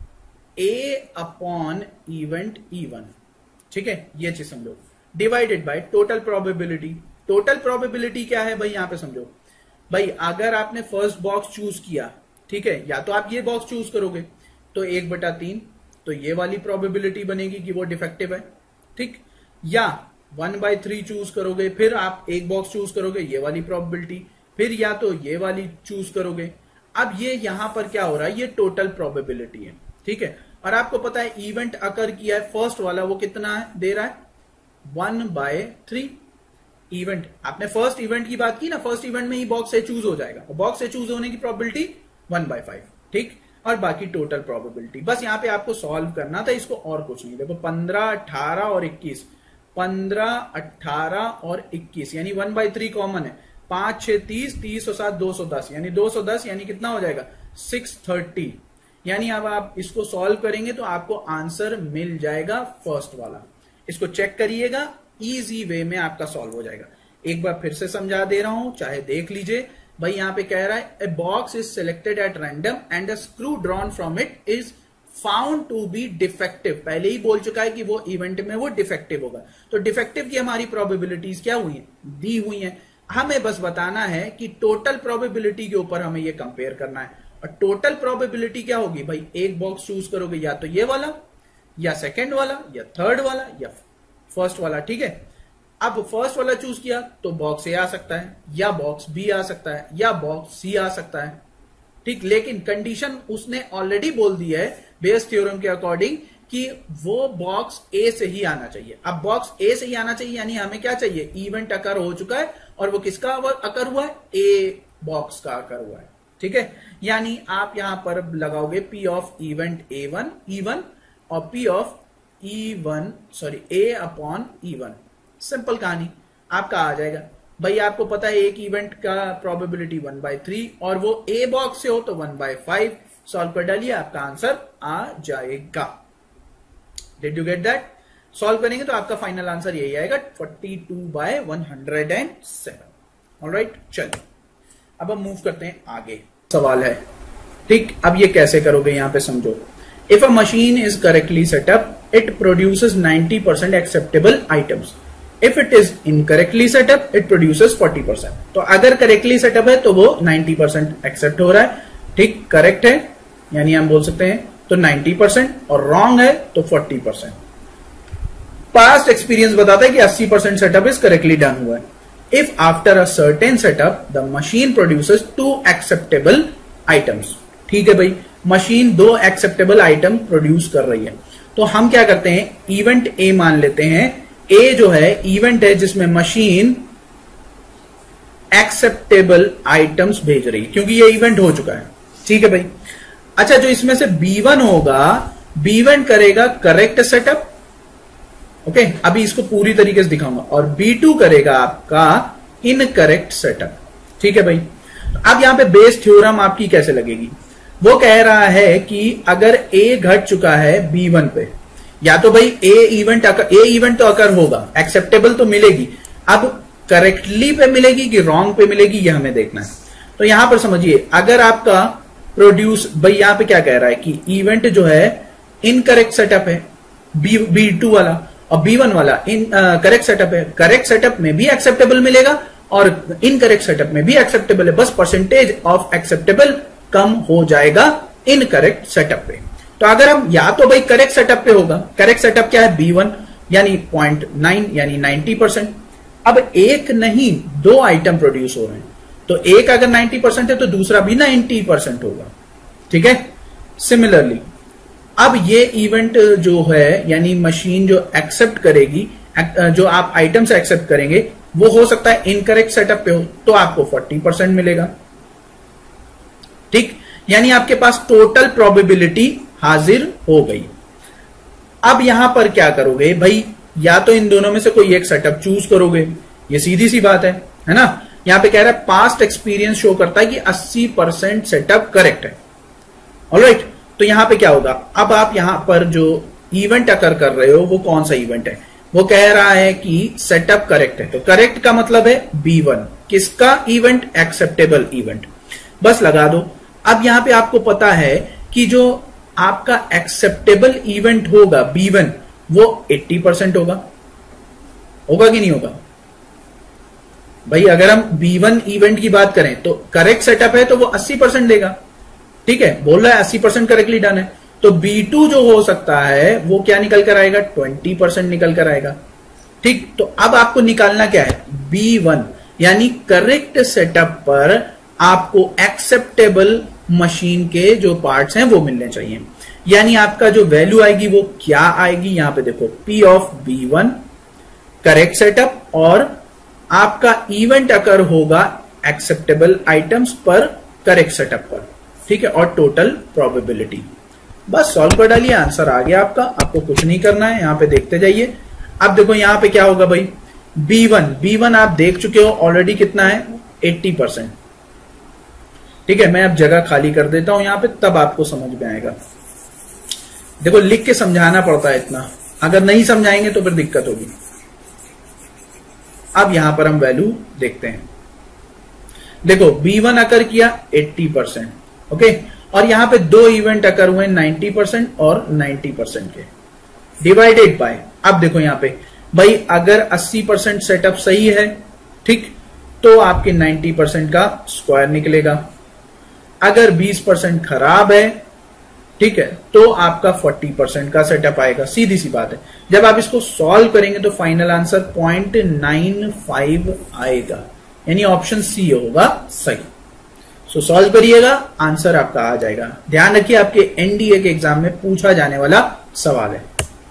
A upon event E1, ठीक है, ये चीज समझो, divided by total probability. Total probability क्या है भाई, यहां पे समझो भाई, अगर आपने फर्स्ट बॉक्स चूज किया, ठीक है, या तो आप ये बॉक्स चूज करोगे तो 1/3, तो ये वाली प्रोबेबिलिटी बनेगी कि वो डिफेक्टिव है, ठीक, या 1/3 चूज करोगे, फिर आप एक बॉक्स चूज करोगे, ये वाली प्रोबेबिलिटी, फिर या तो ये वाली चूज करोगे। अब ये यहां पर क्या हो रहा है, ये टोटल प्रोबेबिलिटी है, ठीक है। और आपको पता है इवेंट अकर किया है फर्स्ट वाला, वो कितना है दे रहा है 1/3। इवेंट, आपने फर्स्ट इवेंट की बात की ना, फर्स्ट इवेंट में ही बॉक्स से चूज हो जाएगा, और बॉक्स से चूज होने की प्रोबेबिलिटी 1/5, ठीक। और बाकी टोटल प्रोबेबिलिटी, बस यहां पे आपको सॉल्व करना था इसको, और कुछ नहीं। देखो 15 18 और 21, 15 18 और 21 यानी 1/3 कॉमन है, 5 6 30, 30 और 7 210, यानी 210 यानी कितना हो जाएगा 630। यानी अब आप इसको सॉल्व करेंगे तो आपको आंसर मिल जाएगा फर्स्ट वाला। इसको चेक करिएगा, इजी वे में आपका सॉल्व हो जाएगा। एक बार फिर से समझा दे रहा हूं, चाहे देख लीजिए भाई। यहां पे कह रहा है a box is selected at random and the screw drawn from it is found to be defective. पहले ही बोल चुका है कि वो इवेंट में वो डिफेक्टिव होगा, तो डिफेक्टिव की हमारी प्रोबेबिलिटीज क्या हुई है, दी हुई है। हमें बस बताना है कि टोटल प्रोबेबिलिटी के ऊपर हमें ये कंपेयर करना है। और टोटल प्रोबेबिलिटी क्या होगी भाई, एक बॉक्स चूज करोगे, या तो ये वाला या सेकंड वाला या थर्ड वाला या फर्स्ट वाला, ठीक है। अब फर्स्ट वाला चूज किया तो बॉक्स ए आ सकता है, या बॉक्स बी आ सकता है, या बॉक्स सी आ सकता है, ठीक। लेकिन कंडीशन उसने ऑलरेडी बोल दी है बेस थ्योरम के अकॉर्डिंग कि वो बॉक्स ए से ही आना चाहिए। अब बॉक्स ए से ही आना चाहिए यानी हमें क्या चाहिए, इवेंट अकर हो चुका है और वो किसका अकर हुआ है, ए बॉक्स का अकर हुआ है। ठीक है, यानी आप यहां पर लगाओगे पी ऑफ इवेंट E1 और P of A upon E1। Simple कहानी आपका आ जाएगा। भाई आपको पता है एक इवेंट का प्रोबेबिलिटी 1/3 और वो ए बॉक्स से हो तो 1/5। सॉल्व कर डालिए, आपका आंसर आ जाएगा। Did you get that? Solve करेंगे तो आपका फाइनल आंसर यही आएगा 42/107। ऑलराइट, चलिए अब हम मूव करते हैं आगे। सवाल है, ठीक, अब ये कैसे करोगे यहां पे समझो। If a machine is correctly setup it produces 90% acceptable items. If it is incorrectly setup it produces 40%। तो अगर करेक्टली सेटअप है तो वो 90% एक्सेप्ट हो रहा है, ठीक, करेक्ट है यानी हम बोल सकते हैं तो 90% और रॉन्ग है तो 40%। पास्ट एक्सपीरियंस बताता है कि 80% सेटअप इज करेक्टली डन हुआ है। If after a certain setup the machine produces 2 acceptable items. ठीक है भाई, मशीन 2 एक्सेप्टेबल आइटम प्रोड्यूस कर रही है तो हम क्या करते हैं, इवेंट ए मान लेते हैं। ए जो है इवेंट है जिसमें मशीन एक्सेप्टेबल आइटम्स भेज रही है क्योंकि ये इवेंट हो चुका है। ठीक है भाई, अच्छा जो इसमें से B1 होगा, B1 करेगा करेक्ट सेटअप। ओके, अभी इसको पूरी तरीके से दिखाऊंगा। और B2 करेगा आपका इनकरेक्ट सेटअप। ठीक है भाई, अब यहां पे बेस थ्योरम आपकी कैसे लगेगी, वो कह रहा है कि अगर A घट चुका है B1 पे, या तो भाई ए इवेंट तो अकर होगा, एक्सेप्टेबल तो मिलेगी। अब करेक्टली पे मिलेगी कि रॉन्ग पे मिलेगी ये हमें देखना है। तो यहां पर समझिए, अगर आपका प्रोड्यूस, भाई यहां पे क्या कह रहा है कि इवेंट जो है इनकरेक्ट सेटअप है B2 वाला और B1 वाला करेक्ट सेटअप है। करेक्ट सेटअप में भी एक्सेप्टेबल मिलेगा और इनकरेक्ट सेटअप में भी एक्सेप्टेबल है, बस परसेंटेज ऑफ एक्सेप्टेबल कम हो जाएगा इनकरेक्ट सेटअप पे। तो अगर हम या तो भाई करेक्ट सेटअप पे होगा, करेक्ट सेटअप क्या है B1 यानी 0.9 यानी 90%। अब एक नहीं 2 आइटम प्रोड्यूस हो रहे हैं तो एक अगर 90% है तो दूसरा भी 90% होगा। ठीक है, सिमिलरली अब ये इवेंट जो है यानी मशीन जो एक्सेप्ट करेगी, जो आप आइटम से एक्सेप्ट करेंगे वो हो सकता है इनकरेक्ट सेटअप पे हो तो आपको 40% मिलेगा। ठीक, यानी आपके पास टोटल प्रोबेबिलिटी हाजिर हो गई। अब यहां पर क्या करोगे भाई, या तो इन दोनों में से कोई एक सेटअप चूज करोगे, ये सीधी सी बात है ना। यहां पे कह रहा है पास्ट एक्सपीरियंस शो करता है कि 80% सेटअप करेक्ट है। ऑलराइट, तो यहां पे क्या होगा, अब आप यहां पर जो इवेंट अकर कर रहे हो वो कौन सा इवेंट है, वो कह रहा है कि सेटअप करेक्ट है। तो करेक्ट का मतलब है B1, किसका इवेंट, एक्सेप्टेबल इवेंट, बस लगा दो। अब यहां पे आपको पता है कि जो आपका एक्सेप्टेबल इवेंट होगा B1 वो 80% होगा कि नहीं होगा भाई। अगर हम B1 इवेंट की बात करें तो करेक्ट सेटअप है तो वो 80% देगा। ठीक है, बोल रहा है 80% करेक्टली डन है तो B2 जो हो सकता है वो क्या निकल कर आएगा, 20% निकल कर आएगा। ठीक, तो अब आपको निकालना क्या है, B1 यानी करेक्ट सेटअप पर आपको एक्सेप्टेबल मशीन के जो पार्ट्स हैं वो मिलने चाहिए। यानी आपका जो वैल्यू आएगी वो क्या आएगी, यहां पे देखो P of B1 correct setup और आपका इवेंट अकर होगा एक्सेप्टेबल आइटम्स पर करेक्ट सेटअप पर। ठीक है, और टोटल प्रोबेबिलिटी, बस सॉल्व कर डालिए, आंसर आ गया आपका। आपको कुछ नहीं करना है, यहां पे देखते जाइए। अब देखो यहां पे क्या होगा भाई, B1 आप देख चुके हो ऑलरेडी, कितना है 80%। ठीक है, मैं अब जगह खाली कर देता हूं यहां पे, तब आपको समझ में आएगा। देखो लिख के समझाना पड़ता है इतना, अगर नहीं समझाएंगे तो फिर दिक्कत होगी। अब यहां पर हम वैल्यू देखते हैं। देखो B1 अकर किया 80%, ओके, और यहां पे 2 इवेंट अकर हुए 90% और 90% के, डिवाइडेड बाय। अब देखो यहां पे भाई अगर 80% सेटअप सही है, ठीक, तो आपके 90% का स्क्वायर निकलेगा। अगर 20% खराब है, ठीक है, तो आपका 40% का सेटअप आएगा। सीधी सी बात है। जब आप इसको सॉल्व करेंगे तो फाइनल आंसर 0.95 आएगा, यानी ऑप्शन सी होगा सही। सो सॉल्व करिएगा, आंसर आपका आ जाएगा। ध्यान रखिए आपके एनडीए के एग्जाम में पूछा जाने वाला सवाल है।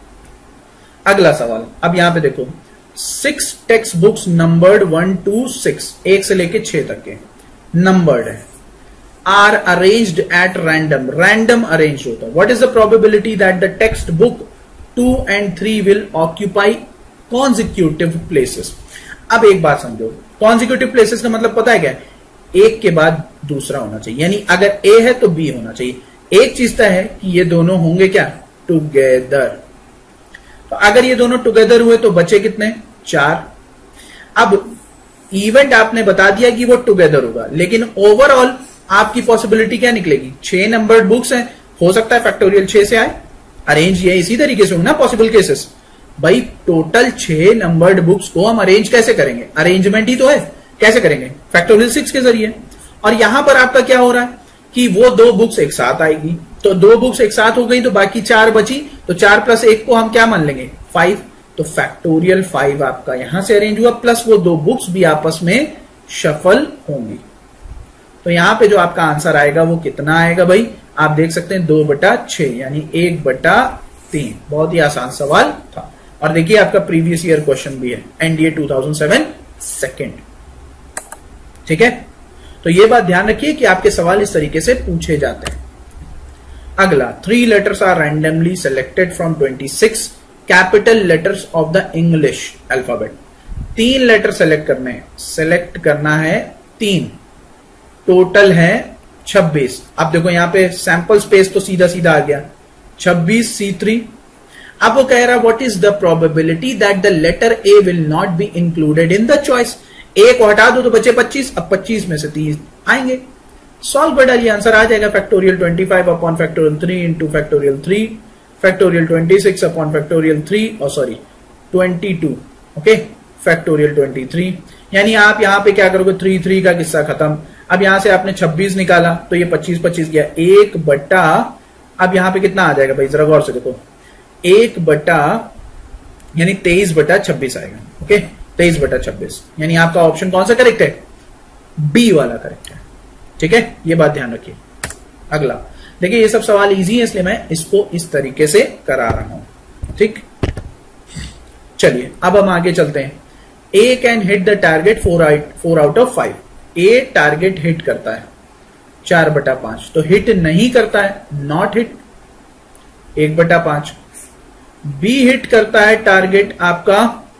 अगला सवाल, अब यहां पे देखो 6 टेक्स्ट बुक्स नंबर्ड 1 to 6, 1 से लेके 6 तक के नंबर्ड है, are arranged at random, random arrange होता है। What is the probability that the text book 2 and 3 will occupy consecutive places. अब एक बात समझो, कॉन्जिक्यूटिव प्लेसेस का मतलब पता है क्या? एक के बाद दूसरा होना चाहिए, यानी अगर ए है तो बी होना चाहिए। एक चीज तो है कि ये दोनों होंगे क्या? टुगेदर। तो अगर ये दोनों टुगेदर हुए तो बचे कितने? 4। अब इवेंट आपने बता दिया कि वो टुगेदर होगा, लेकिन ओवरऑल आपकी पॉसिबिलिटी क्या निकलेगी? 6 नंबर्ड बुक्स हैं, हो सकता है फैक्टोरियल 6 से आए। अरेंज ये इसी तरीके से होंगे ना पॉसिबल केसेस। भाई टोटल 6 नंबर्ड बुक्स को हम अरेंज कैसे करेंगे? अरेंजमेंट ही तो है, कैसे करेंगे? फैक्टोरियल 6 के जरिए। और यहां पर आपका क्या हो रहा है कि वो 2 बुक्स एक साथ आएगी, तो 2 बुक्स एक साथ हो गई तो बाकी 4 बची, तो 4 + 1 को हम क्या मान लेंगे? 5। तो फैक्टोरियल 5 आपका यहां से अरेंज हुआ, प्लस वो 2 बुक्स भी आपस में शफल होंगी। तो यहां पे जो आपका आंसर आएगा वो कितना आएगा भाई? आप देख सकते हैं 2/6 यानी 1/3। बहुत ही आसान सवाल था। और देखिए आपका प्रीवियस ईयर क्वेश्चन भी है, एनडीए 2007 सेकंड। ठीक है, तो ये बात ध्यान रखिए कि आपके सवाल इस तरीके से पूछे जाते हैं। अगला, 3 letters are randomly selected from 26 capital letters of the English alphabet। 3 letter select करने हैं, सेलेक्ट करना है 3, टोटल है 26। अब देखो यहां पे सैंपल स्पेस तो सीधा सीधा आ गया 26 C3। अब वो कह रहा है what is the probability that the letter A will not be included in the choice. A को हटा दो तो बचे 25, अब 25 में से 30 आएंगे। सॉल्व कर डालिए, आंसर आ जाएगा factorial 25 upon factorial 3 into factorial 3, factorial 26 upon factorial 3 और सॉरी 22, ओके, फैक्टोरियल 23। यानी आप यहां पे क्या करोगे? 3 का किस्सा खत्म। अब यहां से आपने 26 निकाला तो ये 25 गया, 1 बटा, अब यहां पे कितना आ जाएगा भाई? जरा गौर से देखो, 1 बटा यानी 23/26 आएगा। ओके, 23/26 यानी आपका ऑप्शन कौन सा करेक्ट है? बी वाला करेक्ट है। ठीक है, ये बात ध्यान रखिए। अगला देखिए, ये सब सवाल इजी है इसलिए मैं इसको इस तरीके से करा रहा हूं। ठीक, चलिए अब हम आगे चलते हैं। A can hit the target 4 out of 5। A target hit करता है 4/5, तो हिट नहीं करता है नॉट हिट 1/5। बी हिट करता है टारगेट आपका,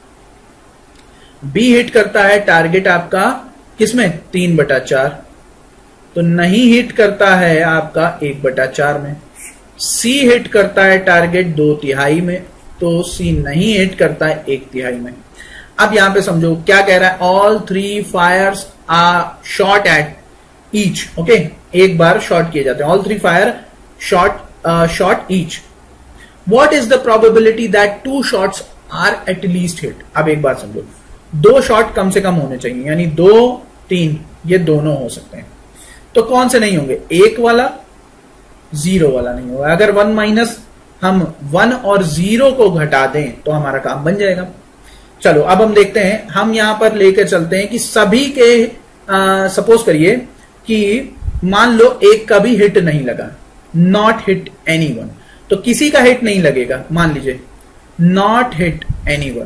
बी हिट करता है टारगेट आपका किसमें? 3/4, तो नहीं हिट करता है आपका 1/4 में। सी हिट करता है टारगेट 2/3 में, तो सी नहीं हिट करता है 1/3 में। अब यहां पे समझो क्या कह रहा है? All 3 fires are shot at each. Okay, एक बार शॉट किए जाते हैं। All 3 fire shot each. What is the probability that 2 shots are at least hit? अब एक बात समझो, 2 शॉट कम से कम होने चाहिए, यानी 2, 3 ये दोनों हो सकते हैं। तो कौन से नहीं होंगे? 1 वाला, 0 वाला नहीं होगा। अगर 1 माइनस हम 1 और 0 को घटा दें तो हमारा काम बन जाएगा। चलो अब हम देखते हैं, हम यहां पर लेकर चलते हैं कि सभी के सपोज करिए कि मान लो एक का भी हिट नहीं लगा, नॉट हिट एनीवन, तो किसी का हिट नहीं लगेगा, मान लीजिए नॉट हिट एनीवन,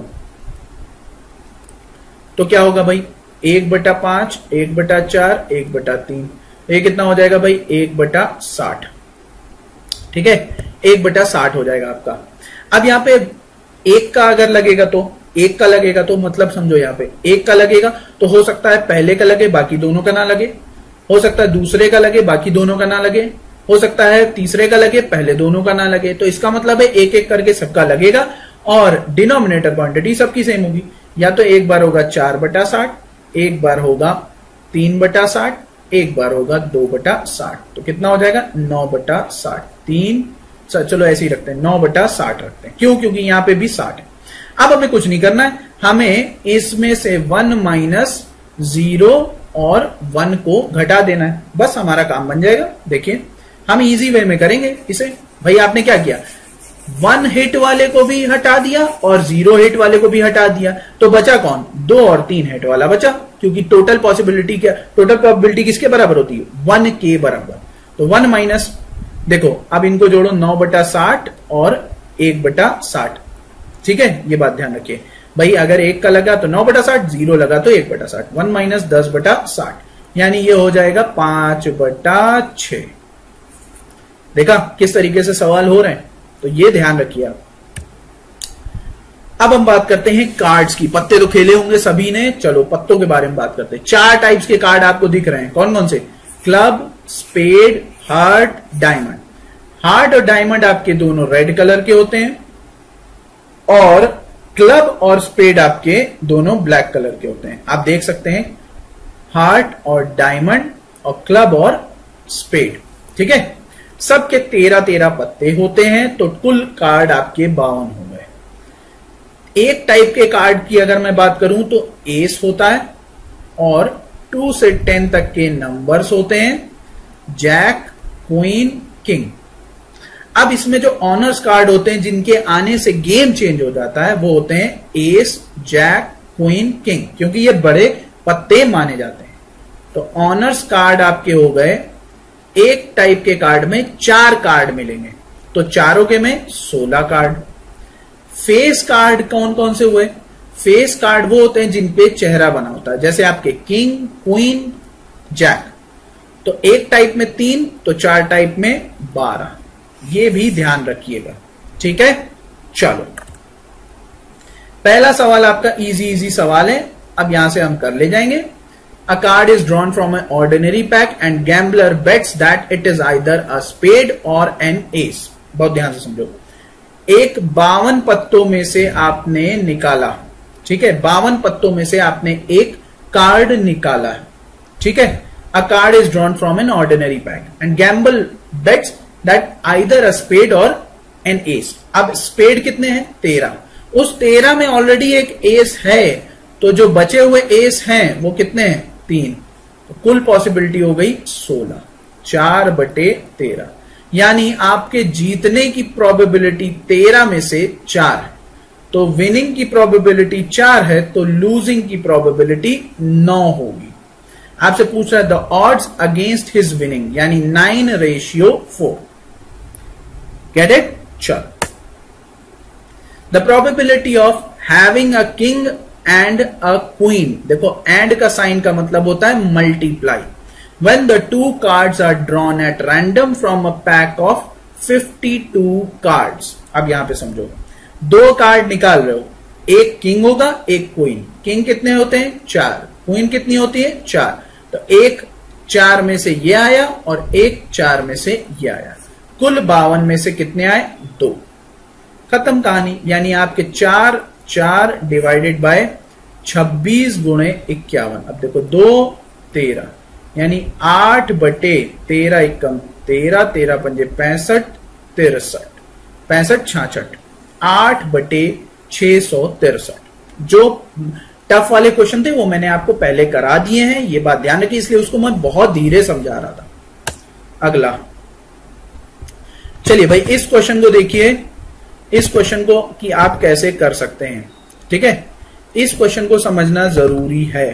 तो क्या होगा भाई? 1/5, 1/4, 1/3, ये कितना हो जाएगा भाई? 1/60। ठीक है, 1/60 हो जाएगा आपका। अब यहां पे एक का अगर लगेगा तो, एक का लगेगा तो मतलब समझो यहां पे एक का लगेगा तो हो सकता है पहले का लगे बाकी दोनों का ना लगे, हो सकता है दूसरे का लगे बाकी दोनों का ना लगे, हो सकता है तीसरे का लगे पहले दोनों का ना लगे। तो इसका मतलब है एक एक करके सबका लगेगा और डिनोमिनेटर क्वांटिटी सबकी सेम होगी। या तो एक बार होगा 4/60, एक बार होगा 3/60, एक बार होगा 2/60, तो कितना हो जाएगा? 9/60। 3, चलो ऐसे ही रखते हैं, 9/60 रखते हैं। क्यों? क्योंकि यहां पे भी 60 है। अब हमें कुछ नहीं करना है, हमें इसमें से 1 माइनस 0 और 1 को घटा देना है, बस हमारा काम बन जाएगा। देखिए हम इजी वे में करेंगे इसे। भाई आपने क्या किया? 1 हिट वाले को भी हटा दिया और 0 हिट वाले को भी हटा दिया, तो बचा कौन? 2 और 3 हिट वाला बचा, क्योंकि टोटल पॉसिबिलिटी क्या, टोटल प्रोबेबिलिटी किसके बराबर होती है? 1 के बराबर। तो 1 माइनस, देखो अब इनको जोड़ो, 9/60 और 1/60। ठीक है, ये बात ध्यान रखिए भाई, अगर 1 का लगा तो 9/60, 0 लगा तो 1/60, 1 माइनस 10/60, यानी ये हो जाएगा 5/6। देखा किस तरीके से सवाल हो रहे हैं, तो ये ध्यान रखिए आप। अब हम बात करते हैं कार्ड्स की। पत्ते तो खेले होंगे सभी ने, चलो पत्तों के बारे में बात करते हैं। 4 टाइप्स के कार्ड आपको दिख रहे हैं, कौन कौन से? Club, spade, heart, diamond. Heart और डायमंड आपके दोनों रेड कलर के होते हैं, और क्लब और स्पेड आपके दोनों ब्लैक कलर के होते हैं। आप देख सकते हैं हार्ट और डायमंड और क्लब और स्पेड। ठीक है, सबके 13-13 पत्ते होते हैं, तो कुल कार्ड आपके 52 हो गए। एक टाइप के कार्ड की अगर मैं बात करूं तो एस होता है, और 2 से 10 तक के नंबर्स होते हैं, जैक, क्वीन, किंग। अब इसमें जो ऑनर्स कार्ड होते हैं जिनके आने से गेम चेंज हो जाता है, वो होते हैं एस, जैक, क्वीन, किंग, क्योंकि ये बड़े पत्ते माने जाते हैं। तो ऑनर्स कार्ड आपके हो गए, एक टाइप के कार्ड में 4 कार्ड मिलेंगे, तो चारों के में 16 कार्ड। फेस कार्ड कौन कौन से हुए? फेस कार्ड वो होते हैं जिनपे चेहरा बना होता है, जैसे आपके किंग, क्वीन, जैक। तो एक टाइप में 3, तो 4 टाइप में 12। ये भी ध्यान रखिएगा। ठीक है, चलो पहला सवाल आपका इजी सवाल है, अब यहां से हम कर ले जाएंगे। A card is drawn from an ordinary pack and gambler bets that it is either a spade or an ace। बहुत ध्यान से समझो, एक 52 पत्तों में से आपने निकाला, ठीक है, 52 पत्तों में से आपने एक कार्ड निकाला है। ठीक है, a card is drawn from an ordinary pack and gambler bets that either a spade or an ace। अब स्पेड कितने हैं? 13। उस 13 में ऑलरेडी एक एस है, तो जो बचे हुए एस हैं वो कितने हैं? 3। तो कुल पॉसिबिलिटी हो गई 16, 4/13, यानी आपके जीतने की प्रोबेबिलिटी 13 में से 4 है। तो विनिंग की प्रोबेबिलिटी 4 है, तो लूजिंग की प्रोबेबिलिटी 9 होगी। आपसे पूछ रहा है the odds against his winning, यानी 9/4। Get it? चलो, the probability of having a king and a queen. देखो, एंड का साइन का मतलब होता है multiply. When the 2 cards are drawn at random from a pack of 52 cards। अब यहां पे समझो, 2 कार्ड निकाल रहे हो, एक किंग होगा, एक क्वीन। किंग कितने होते हैं? 4। क्वीन कितनी होती है? 4। तो एक 4 में से ये आया और एक 4 में से ये आया, कुल 52 में से कितने आए? 2। खत्म कहानी। यानी आपके 4 डिवाइडेड बाय 26 गुणे 51। अब देखो 2 13, यानी 8/13 एकम 13, 13 पंजे 65, 63, 65 66, 8/663। जो टफ वाले क्वेश्चन थे वो मैंने आपको पहले करा दिए हैं, ये बात ध्यान रखिए, इसलिए उसको मैं बहुत धीरे समझा रहा था। अगला चलिए भाई, इस क्वेश्चन को देखिए, इस क्वेश्चन को कि आप कैसे कर सकते हैं। ठीक है, इस क्वेश्चन को समझना जरूरी है।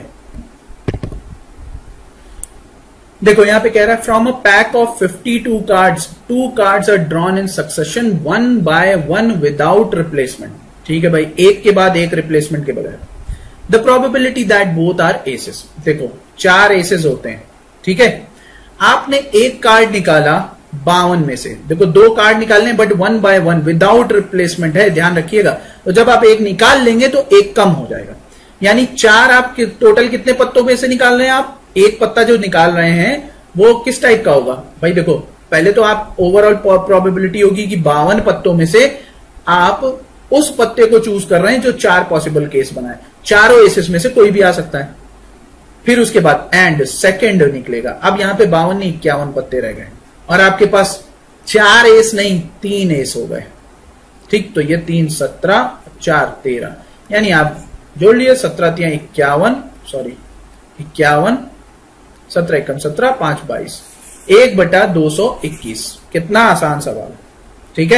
देखो यहां पे कह रहा है from a pack of 52 cards 2 cards are drawn in succession 1 by 1 without replacement. ठीक है भाई, एक के बाद एक रिप्लेसमेंट के बगैर। The probability that both are aces. देखो 4 एसेस होते हैं, ठीक है, आपने एक कार्ड निकाला 52 में से। देखो 2 कार्ड निकालने बट 1 by 1 विदाउट रिप्लेसमेंट है, ध्यान रखिएगा। तो जब आप एक निकाल लेंगे तो एक कम हो जाएगा, यानी 4 आप टोटल कितने पत्तों में से निकाल रहे हैं? आप एक पत्ता जो निकाल रहे हैं वो किस टाइप का होगा भाई? देखो पहले तो आप ओवरऑल प्रोबेबिलिटी होगी कि 52 पत्तों में से आप उस पत्ते को चूज कर रहे हैं जो 4 पॉसिबल केस बनाए, चारों एसेस में से कोई भी आ सकता है। फिर उसके बाद एंड सेकंड निकलेगा। अब यहां पे 52 नहीं 51 पत्ते रह गए और आपके पास 4 एस नहीं 3 एस हो गए। ठीक, तो ये 3 17 4 13, यानी आप जोड़ लिए 17 3 51, सॉरी 51, 17 एकम 17, 5 22, 1/221। कितना आसान सवाल, ठीक है।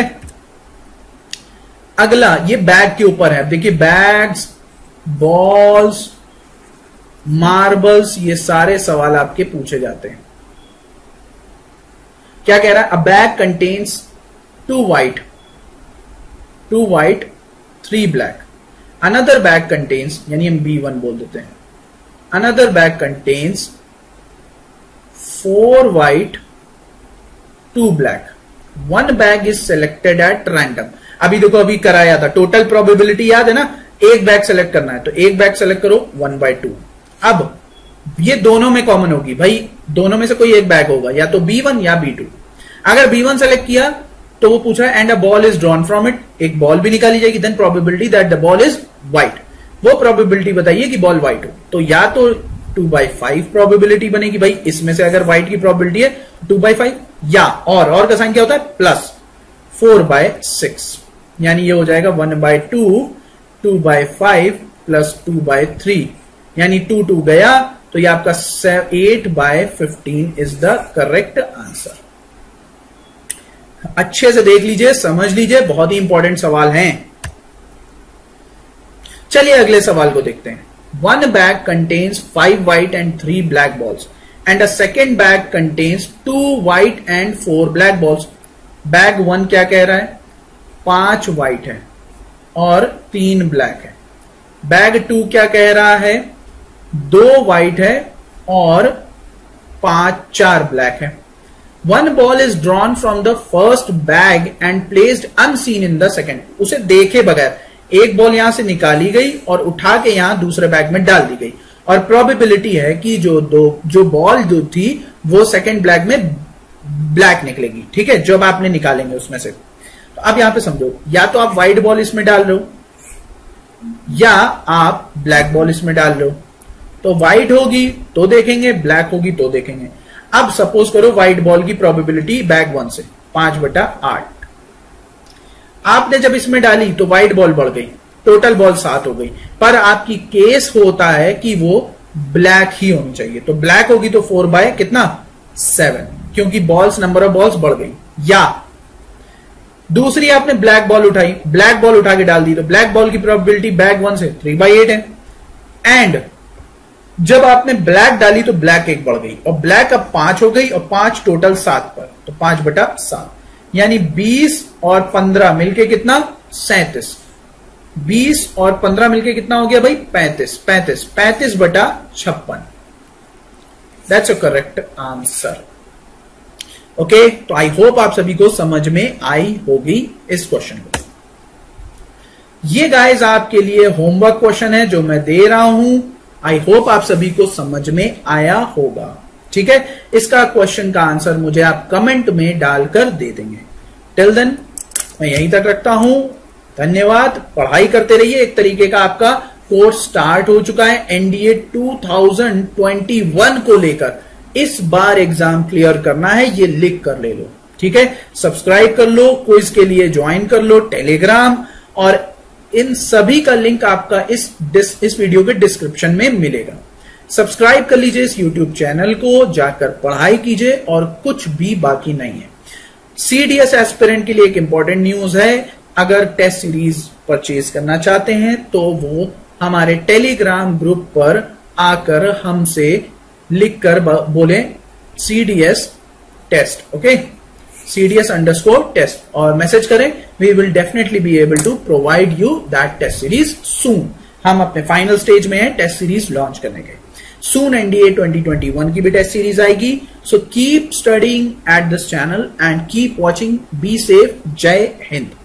अगला ये बैग के ऊपर है। देखिए बैग्स, बॉल्स, मार्बल्स, ये सारे सवाल आपके पूछे जाते हैं। क्या कह रहा है? A bag contains 2 white 2 white 3 black. Another bag contains, यानी हम B1 बोल देते हैं, another bag contains 4 white 2 black. One bag is selected at random. अभी देखो, अभी कराया था टोटल प्रोबेबिलिटी, याद है ना, एक बैग सेलेक्ट करना है तो एक बैग सेलेक्ट करो 1/2. अब ये दोनों में कॉमन होगी भाई, दोनों में से कोई एक बैग होगा, या तो B1 या B2. अगर B1 सेलेक्ट किया तो वो पूछ रहा है and a ball is drawn from it, एक बॉल भी निकाली जाएगी, then probability that the ball is white. वो प्रोबेबिलिटी बताइए कि बॉल व्हाइट हो, तो या तो 2/5 प्रोबेबिलिटी बनेगी भाई, इसमें से अगर व्हाइट की प्रोबेबिलिटी है 2/5, या और का साइन क्या होता है प्लस 4/6, यानी ये हो जाएगा 1/2 2/5 प्लस 2/3, यानी 2 गया, तो ये आपका 8/15 इज द करेक्ट आंसर. अच्छे से देख लीजिए, समझ लीजिए, बहुत ही इंपॉर्टेंट सवाल हैं. चलिए अगले सवाल को देखते हैं. One bag contains 5 white and 3 black balls and a second bag contains 2 white and 4 black balls. Bag 1 क्या कह रहा है, 5 white है और 3 black है. Bag 2 क्या कह रहा है, 2 white है और 4 black है. One ball is drawn from the first bag and placed unseen in the second. उसे देखे बगैर एक बॉल यहां से निकाली गई और उठा के यहां दूसरे बैग में डाल दी गई, और प्रोबेबिलिटी है कि जो बॉल थी वो सेकंड बैग में ब्लैक निकलेगी. ठीक है, जब आपने निकालेंगे उसमें से. तो अब यहां पे समझो, या तो आप व्हाइट बॉल इसमें डाल रहे हो या आप ब्लैक बॉल इसमें डाल रहे हो. तो व्हाइट होगी तो देखेंगे, ब्लैक होगी तो देखेंगे. अब सपोज करो व्हाइट बॉल की प्रोबेबिलिटी बैग 1 से 5/8. आपने जब इसमें डाली तो व्हाइट बॉल बढ़ गई, टोटल बॉल 7 हो गई, पर आपकी केस होता है कि वो ब्लैक ही होनी चाहिए, तो ब्लैक होगी तो 4/7, क्योंकि बॉल्स, नंबर ऑफ बॉल्स बढ़ गई. या दूसरी आपने ब्लैक बॉल उठाई, ब्लैक बॉल उठा के डाल दी, तो ब्लैक बॉल की प्रोबेबिलिटी बैग 1 से 3/8 है. एंड जब आपने ब्लैक डाली तो ब्लैक 1 बढ़ गई, और ब्लैक अब 5 हो गई, और 5 टोटल 7 पर, तो 5/7, यानी 20 और 15 मिलके कितना, 37. 20 और 15 मिलके कितना हो गया भाई, 35. 35/56. That's a correct answer. Okay, तो आई होप आप सभी को समझ में आई होगी इस क्वेश्चन को. ये गाइस आपके लिए होमवर्क क्वेश्चन है जो मैं दे रहा हूं. आई होप आप सभी को समझ में आया होगा. ठीक है, इसका क्वेश्चन का आंसर मुझे आप कमेंट में डालकर दे देंगे. टिल देन मैं यहीं तक रखता हूं. धन्यवाद. पढ़ाई करते रहिए. एक तरीके का आपका कोर्स स्टार्ट हो चुका है एनडीए 2021 को लेकर. इस बार एग्जाम क्लियर करना है, ये लिख कर ले लो. ठीक है, सब्सक्राइब कर लो, क्विज के लिए ज्वाइन कर लो टेलीग्राम, और इन सभी का लिंक आपका इस वीडियो के डिस्क्रिप्शन में मिलेगा. सब्सक्राइब कर लीजिए इस यूट्यूब चैनल को, जाकर पढ़ाई कीजिए, और कुछ भी बाकी नहीं है. सीडीएस एस्पिरेंट के लिए एक इंपॉर्टेंट न्यूज है. अगर टेस्ट सीरीज परचेज करना चाहते हैं तो वो हमारे टेलीग्राम ग्रुप पर आकर हमसे लिखकर बोले CDS टेस्ट, ओके, CDS_टेस्ट, और मैसेज करें. We will definitely be able to provide you that test series soon. हम अपने फाइनल स्टेज में हैं टेस्ट सीरीज लॉन्च करने के. सून एनडीए 2021 की भी टेस्ट सीरीज आएगी. So keep studying at this channel and keep watching. Be safe. जय हिंद.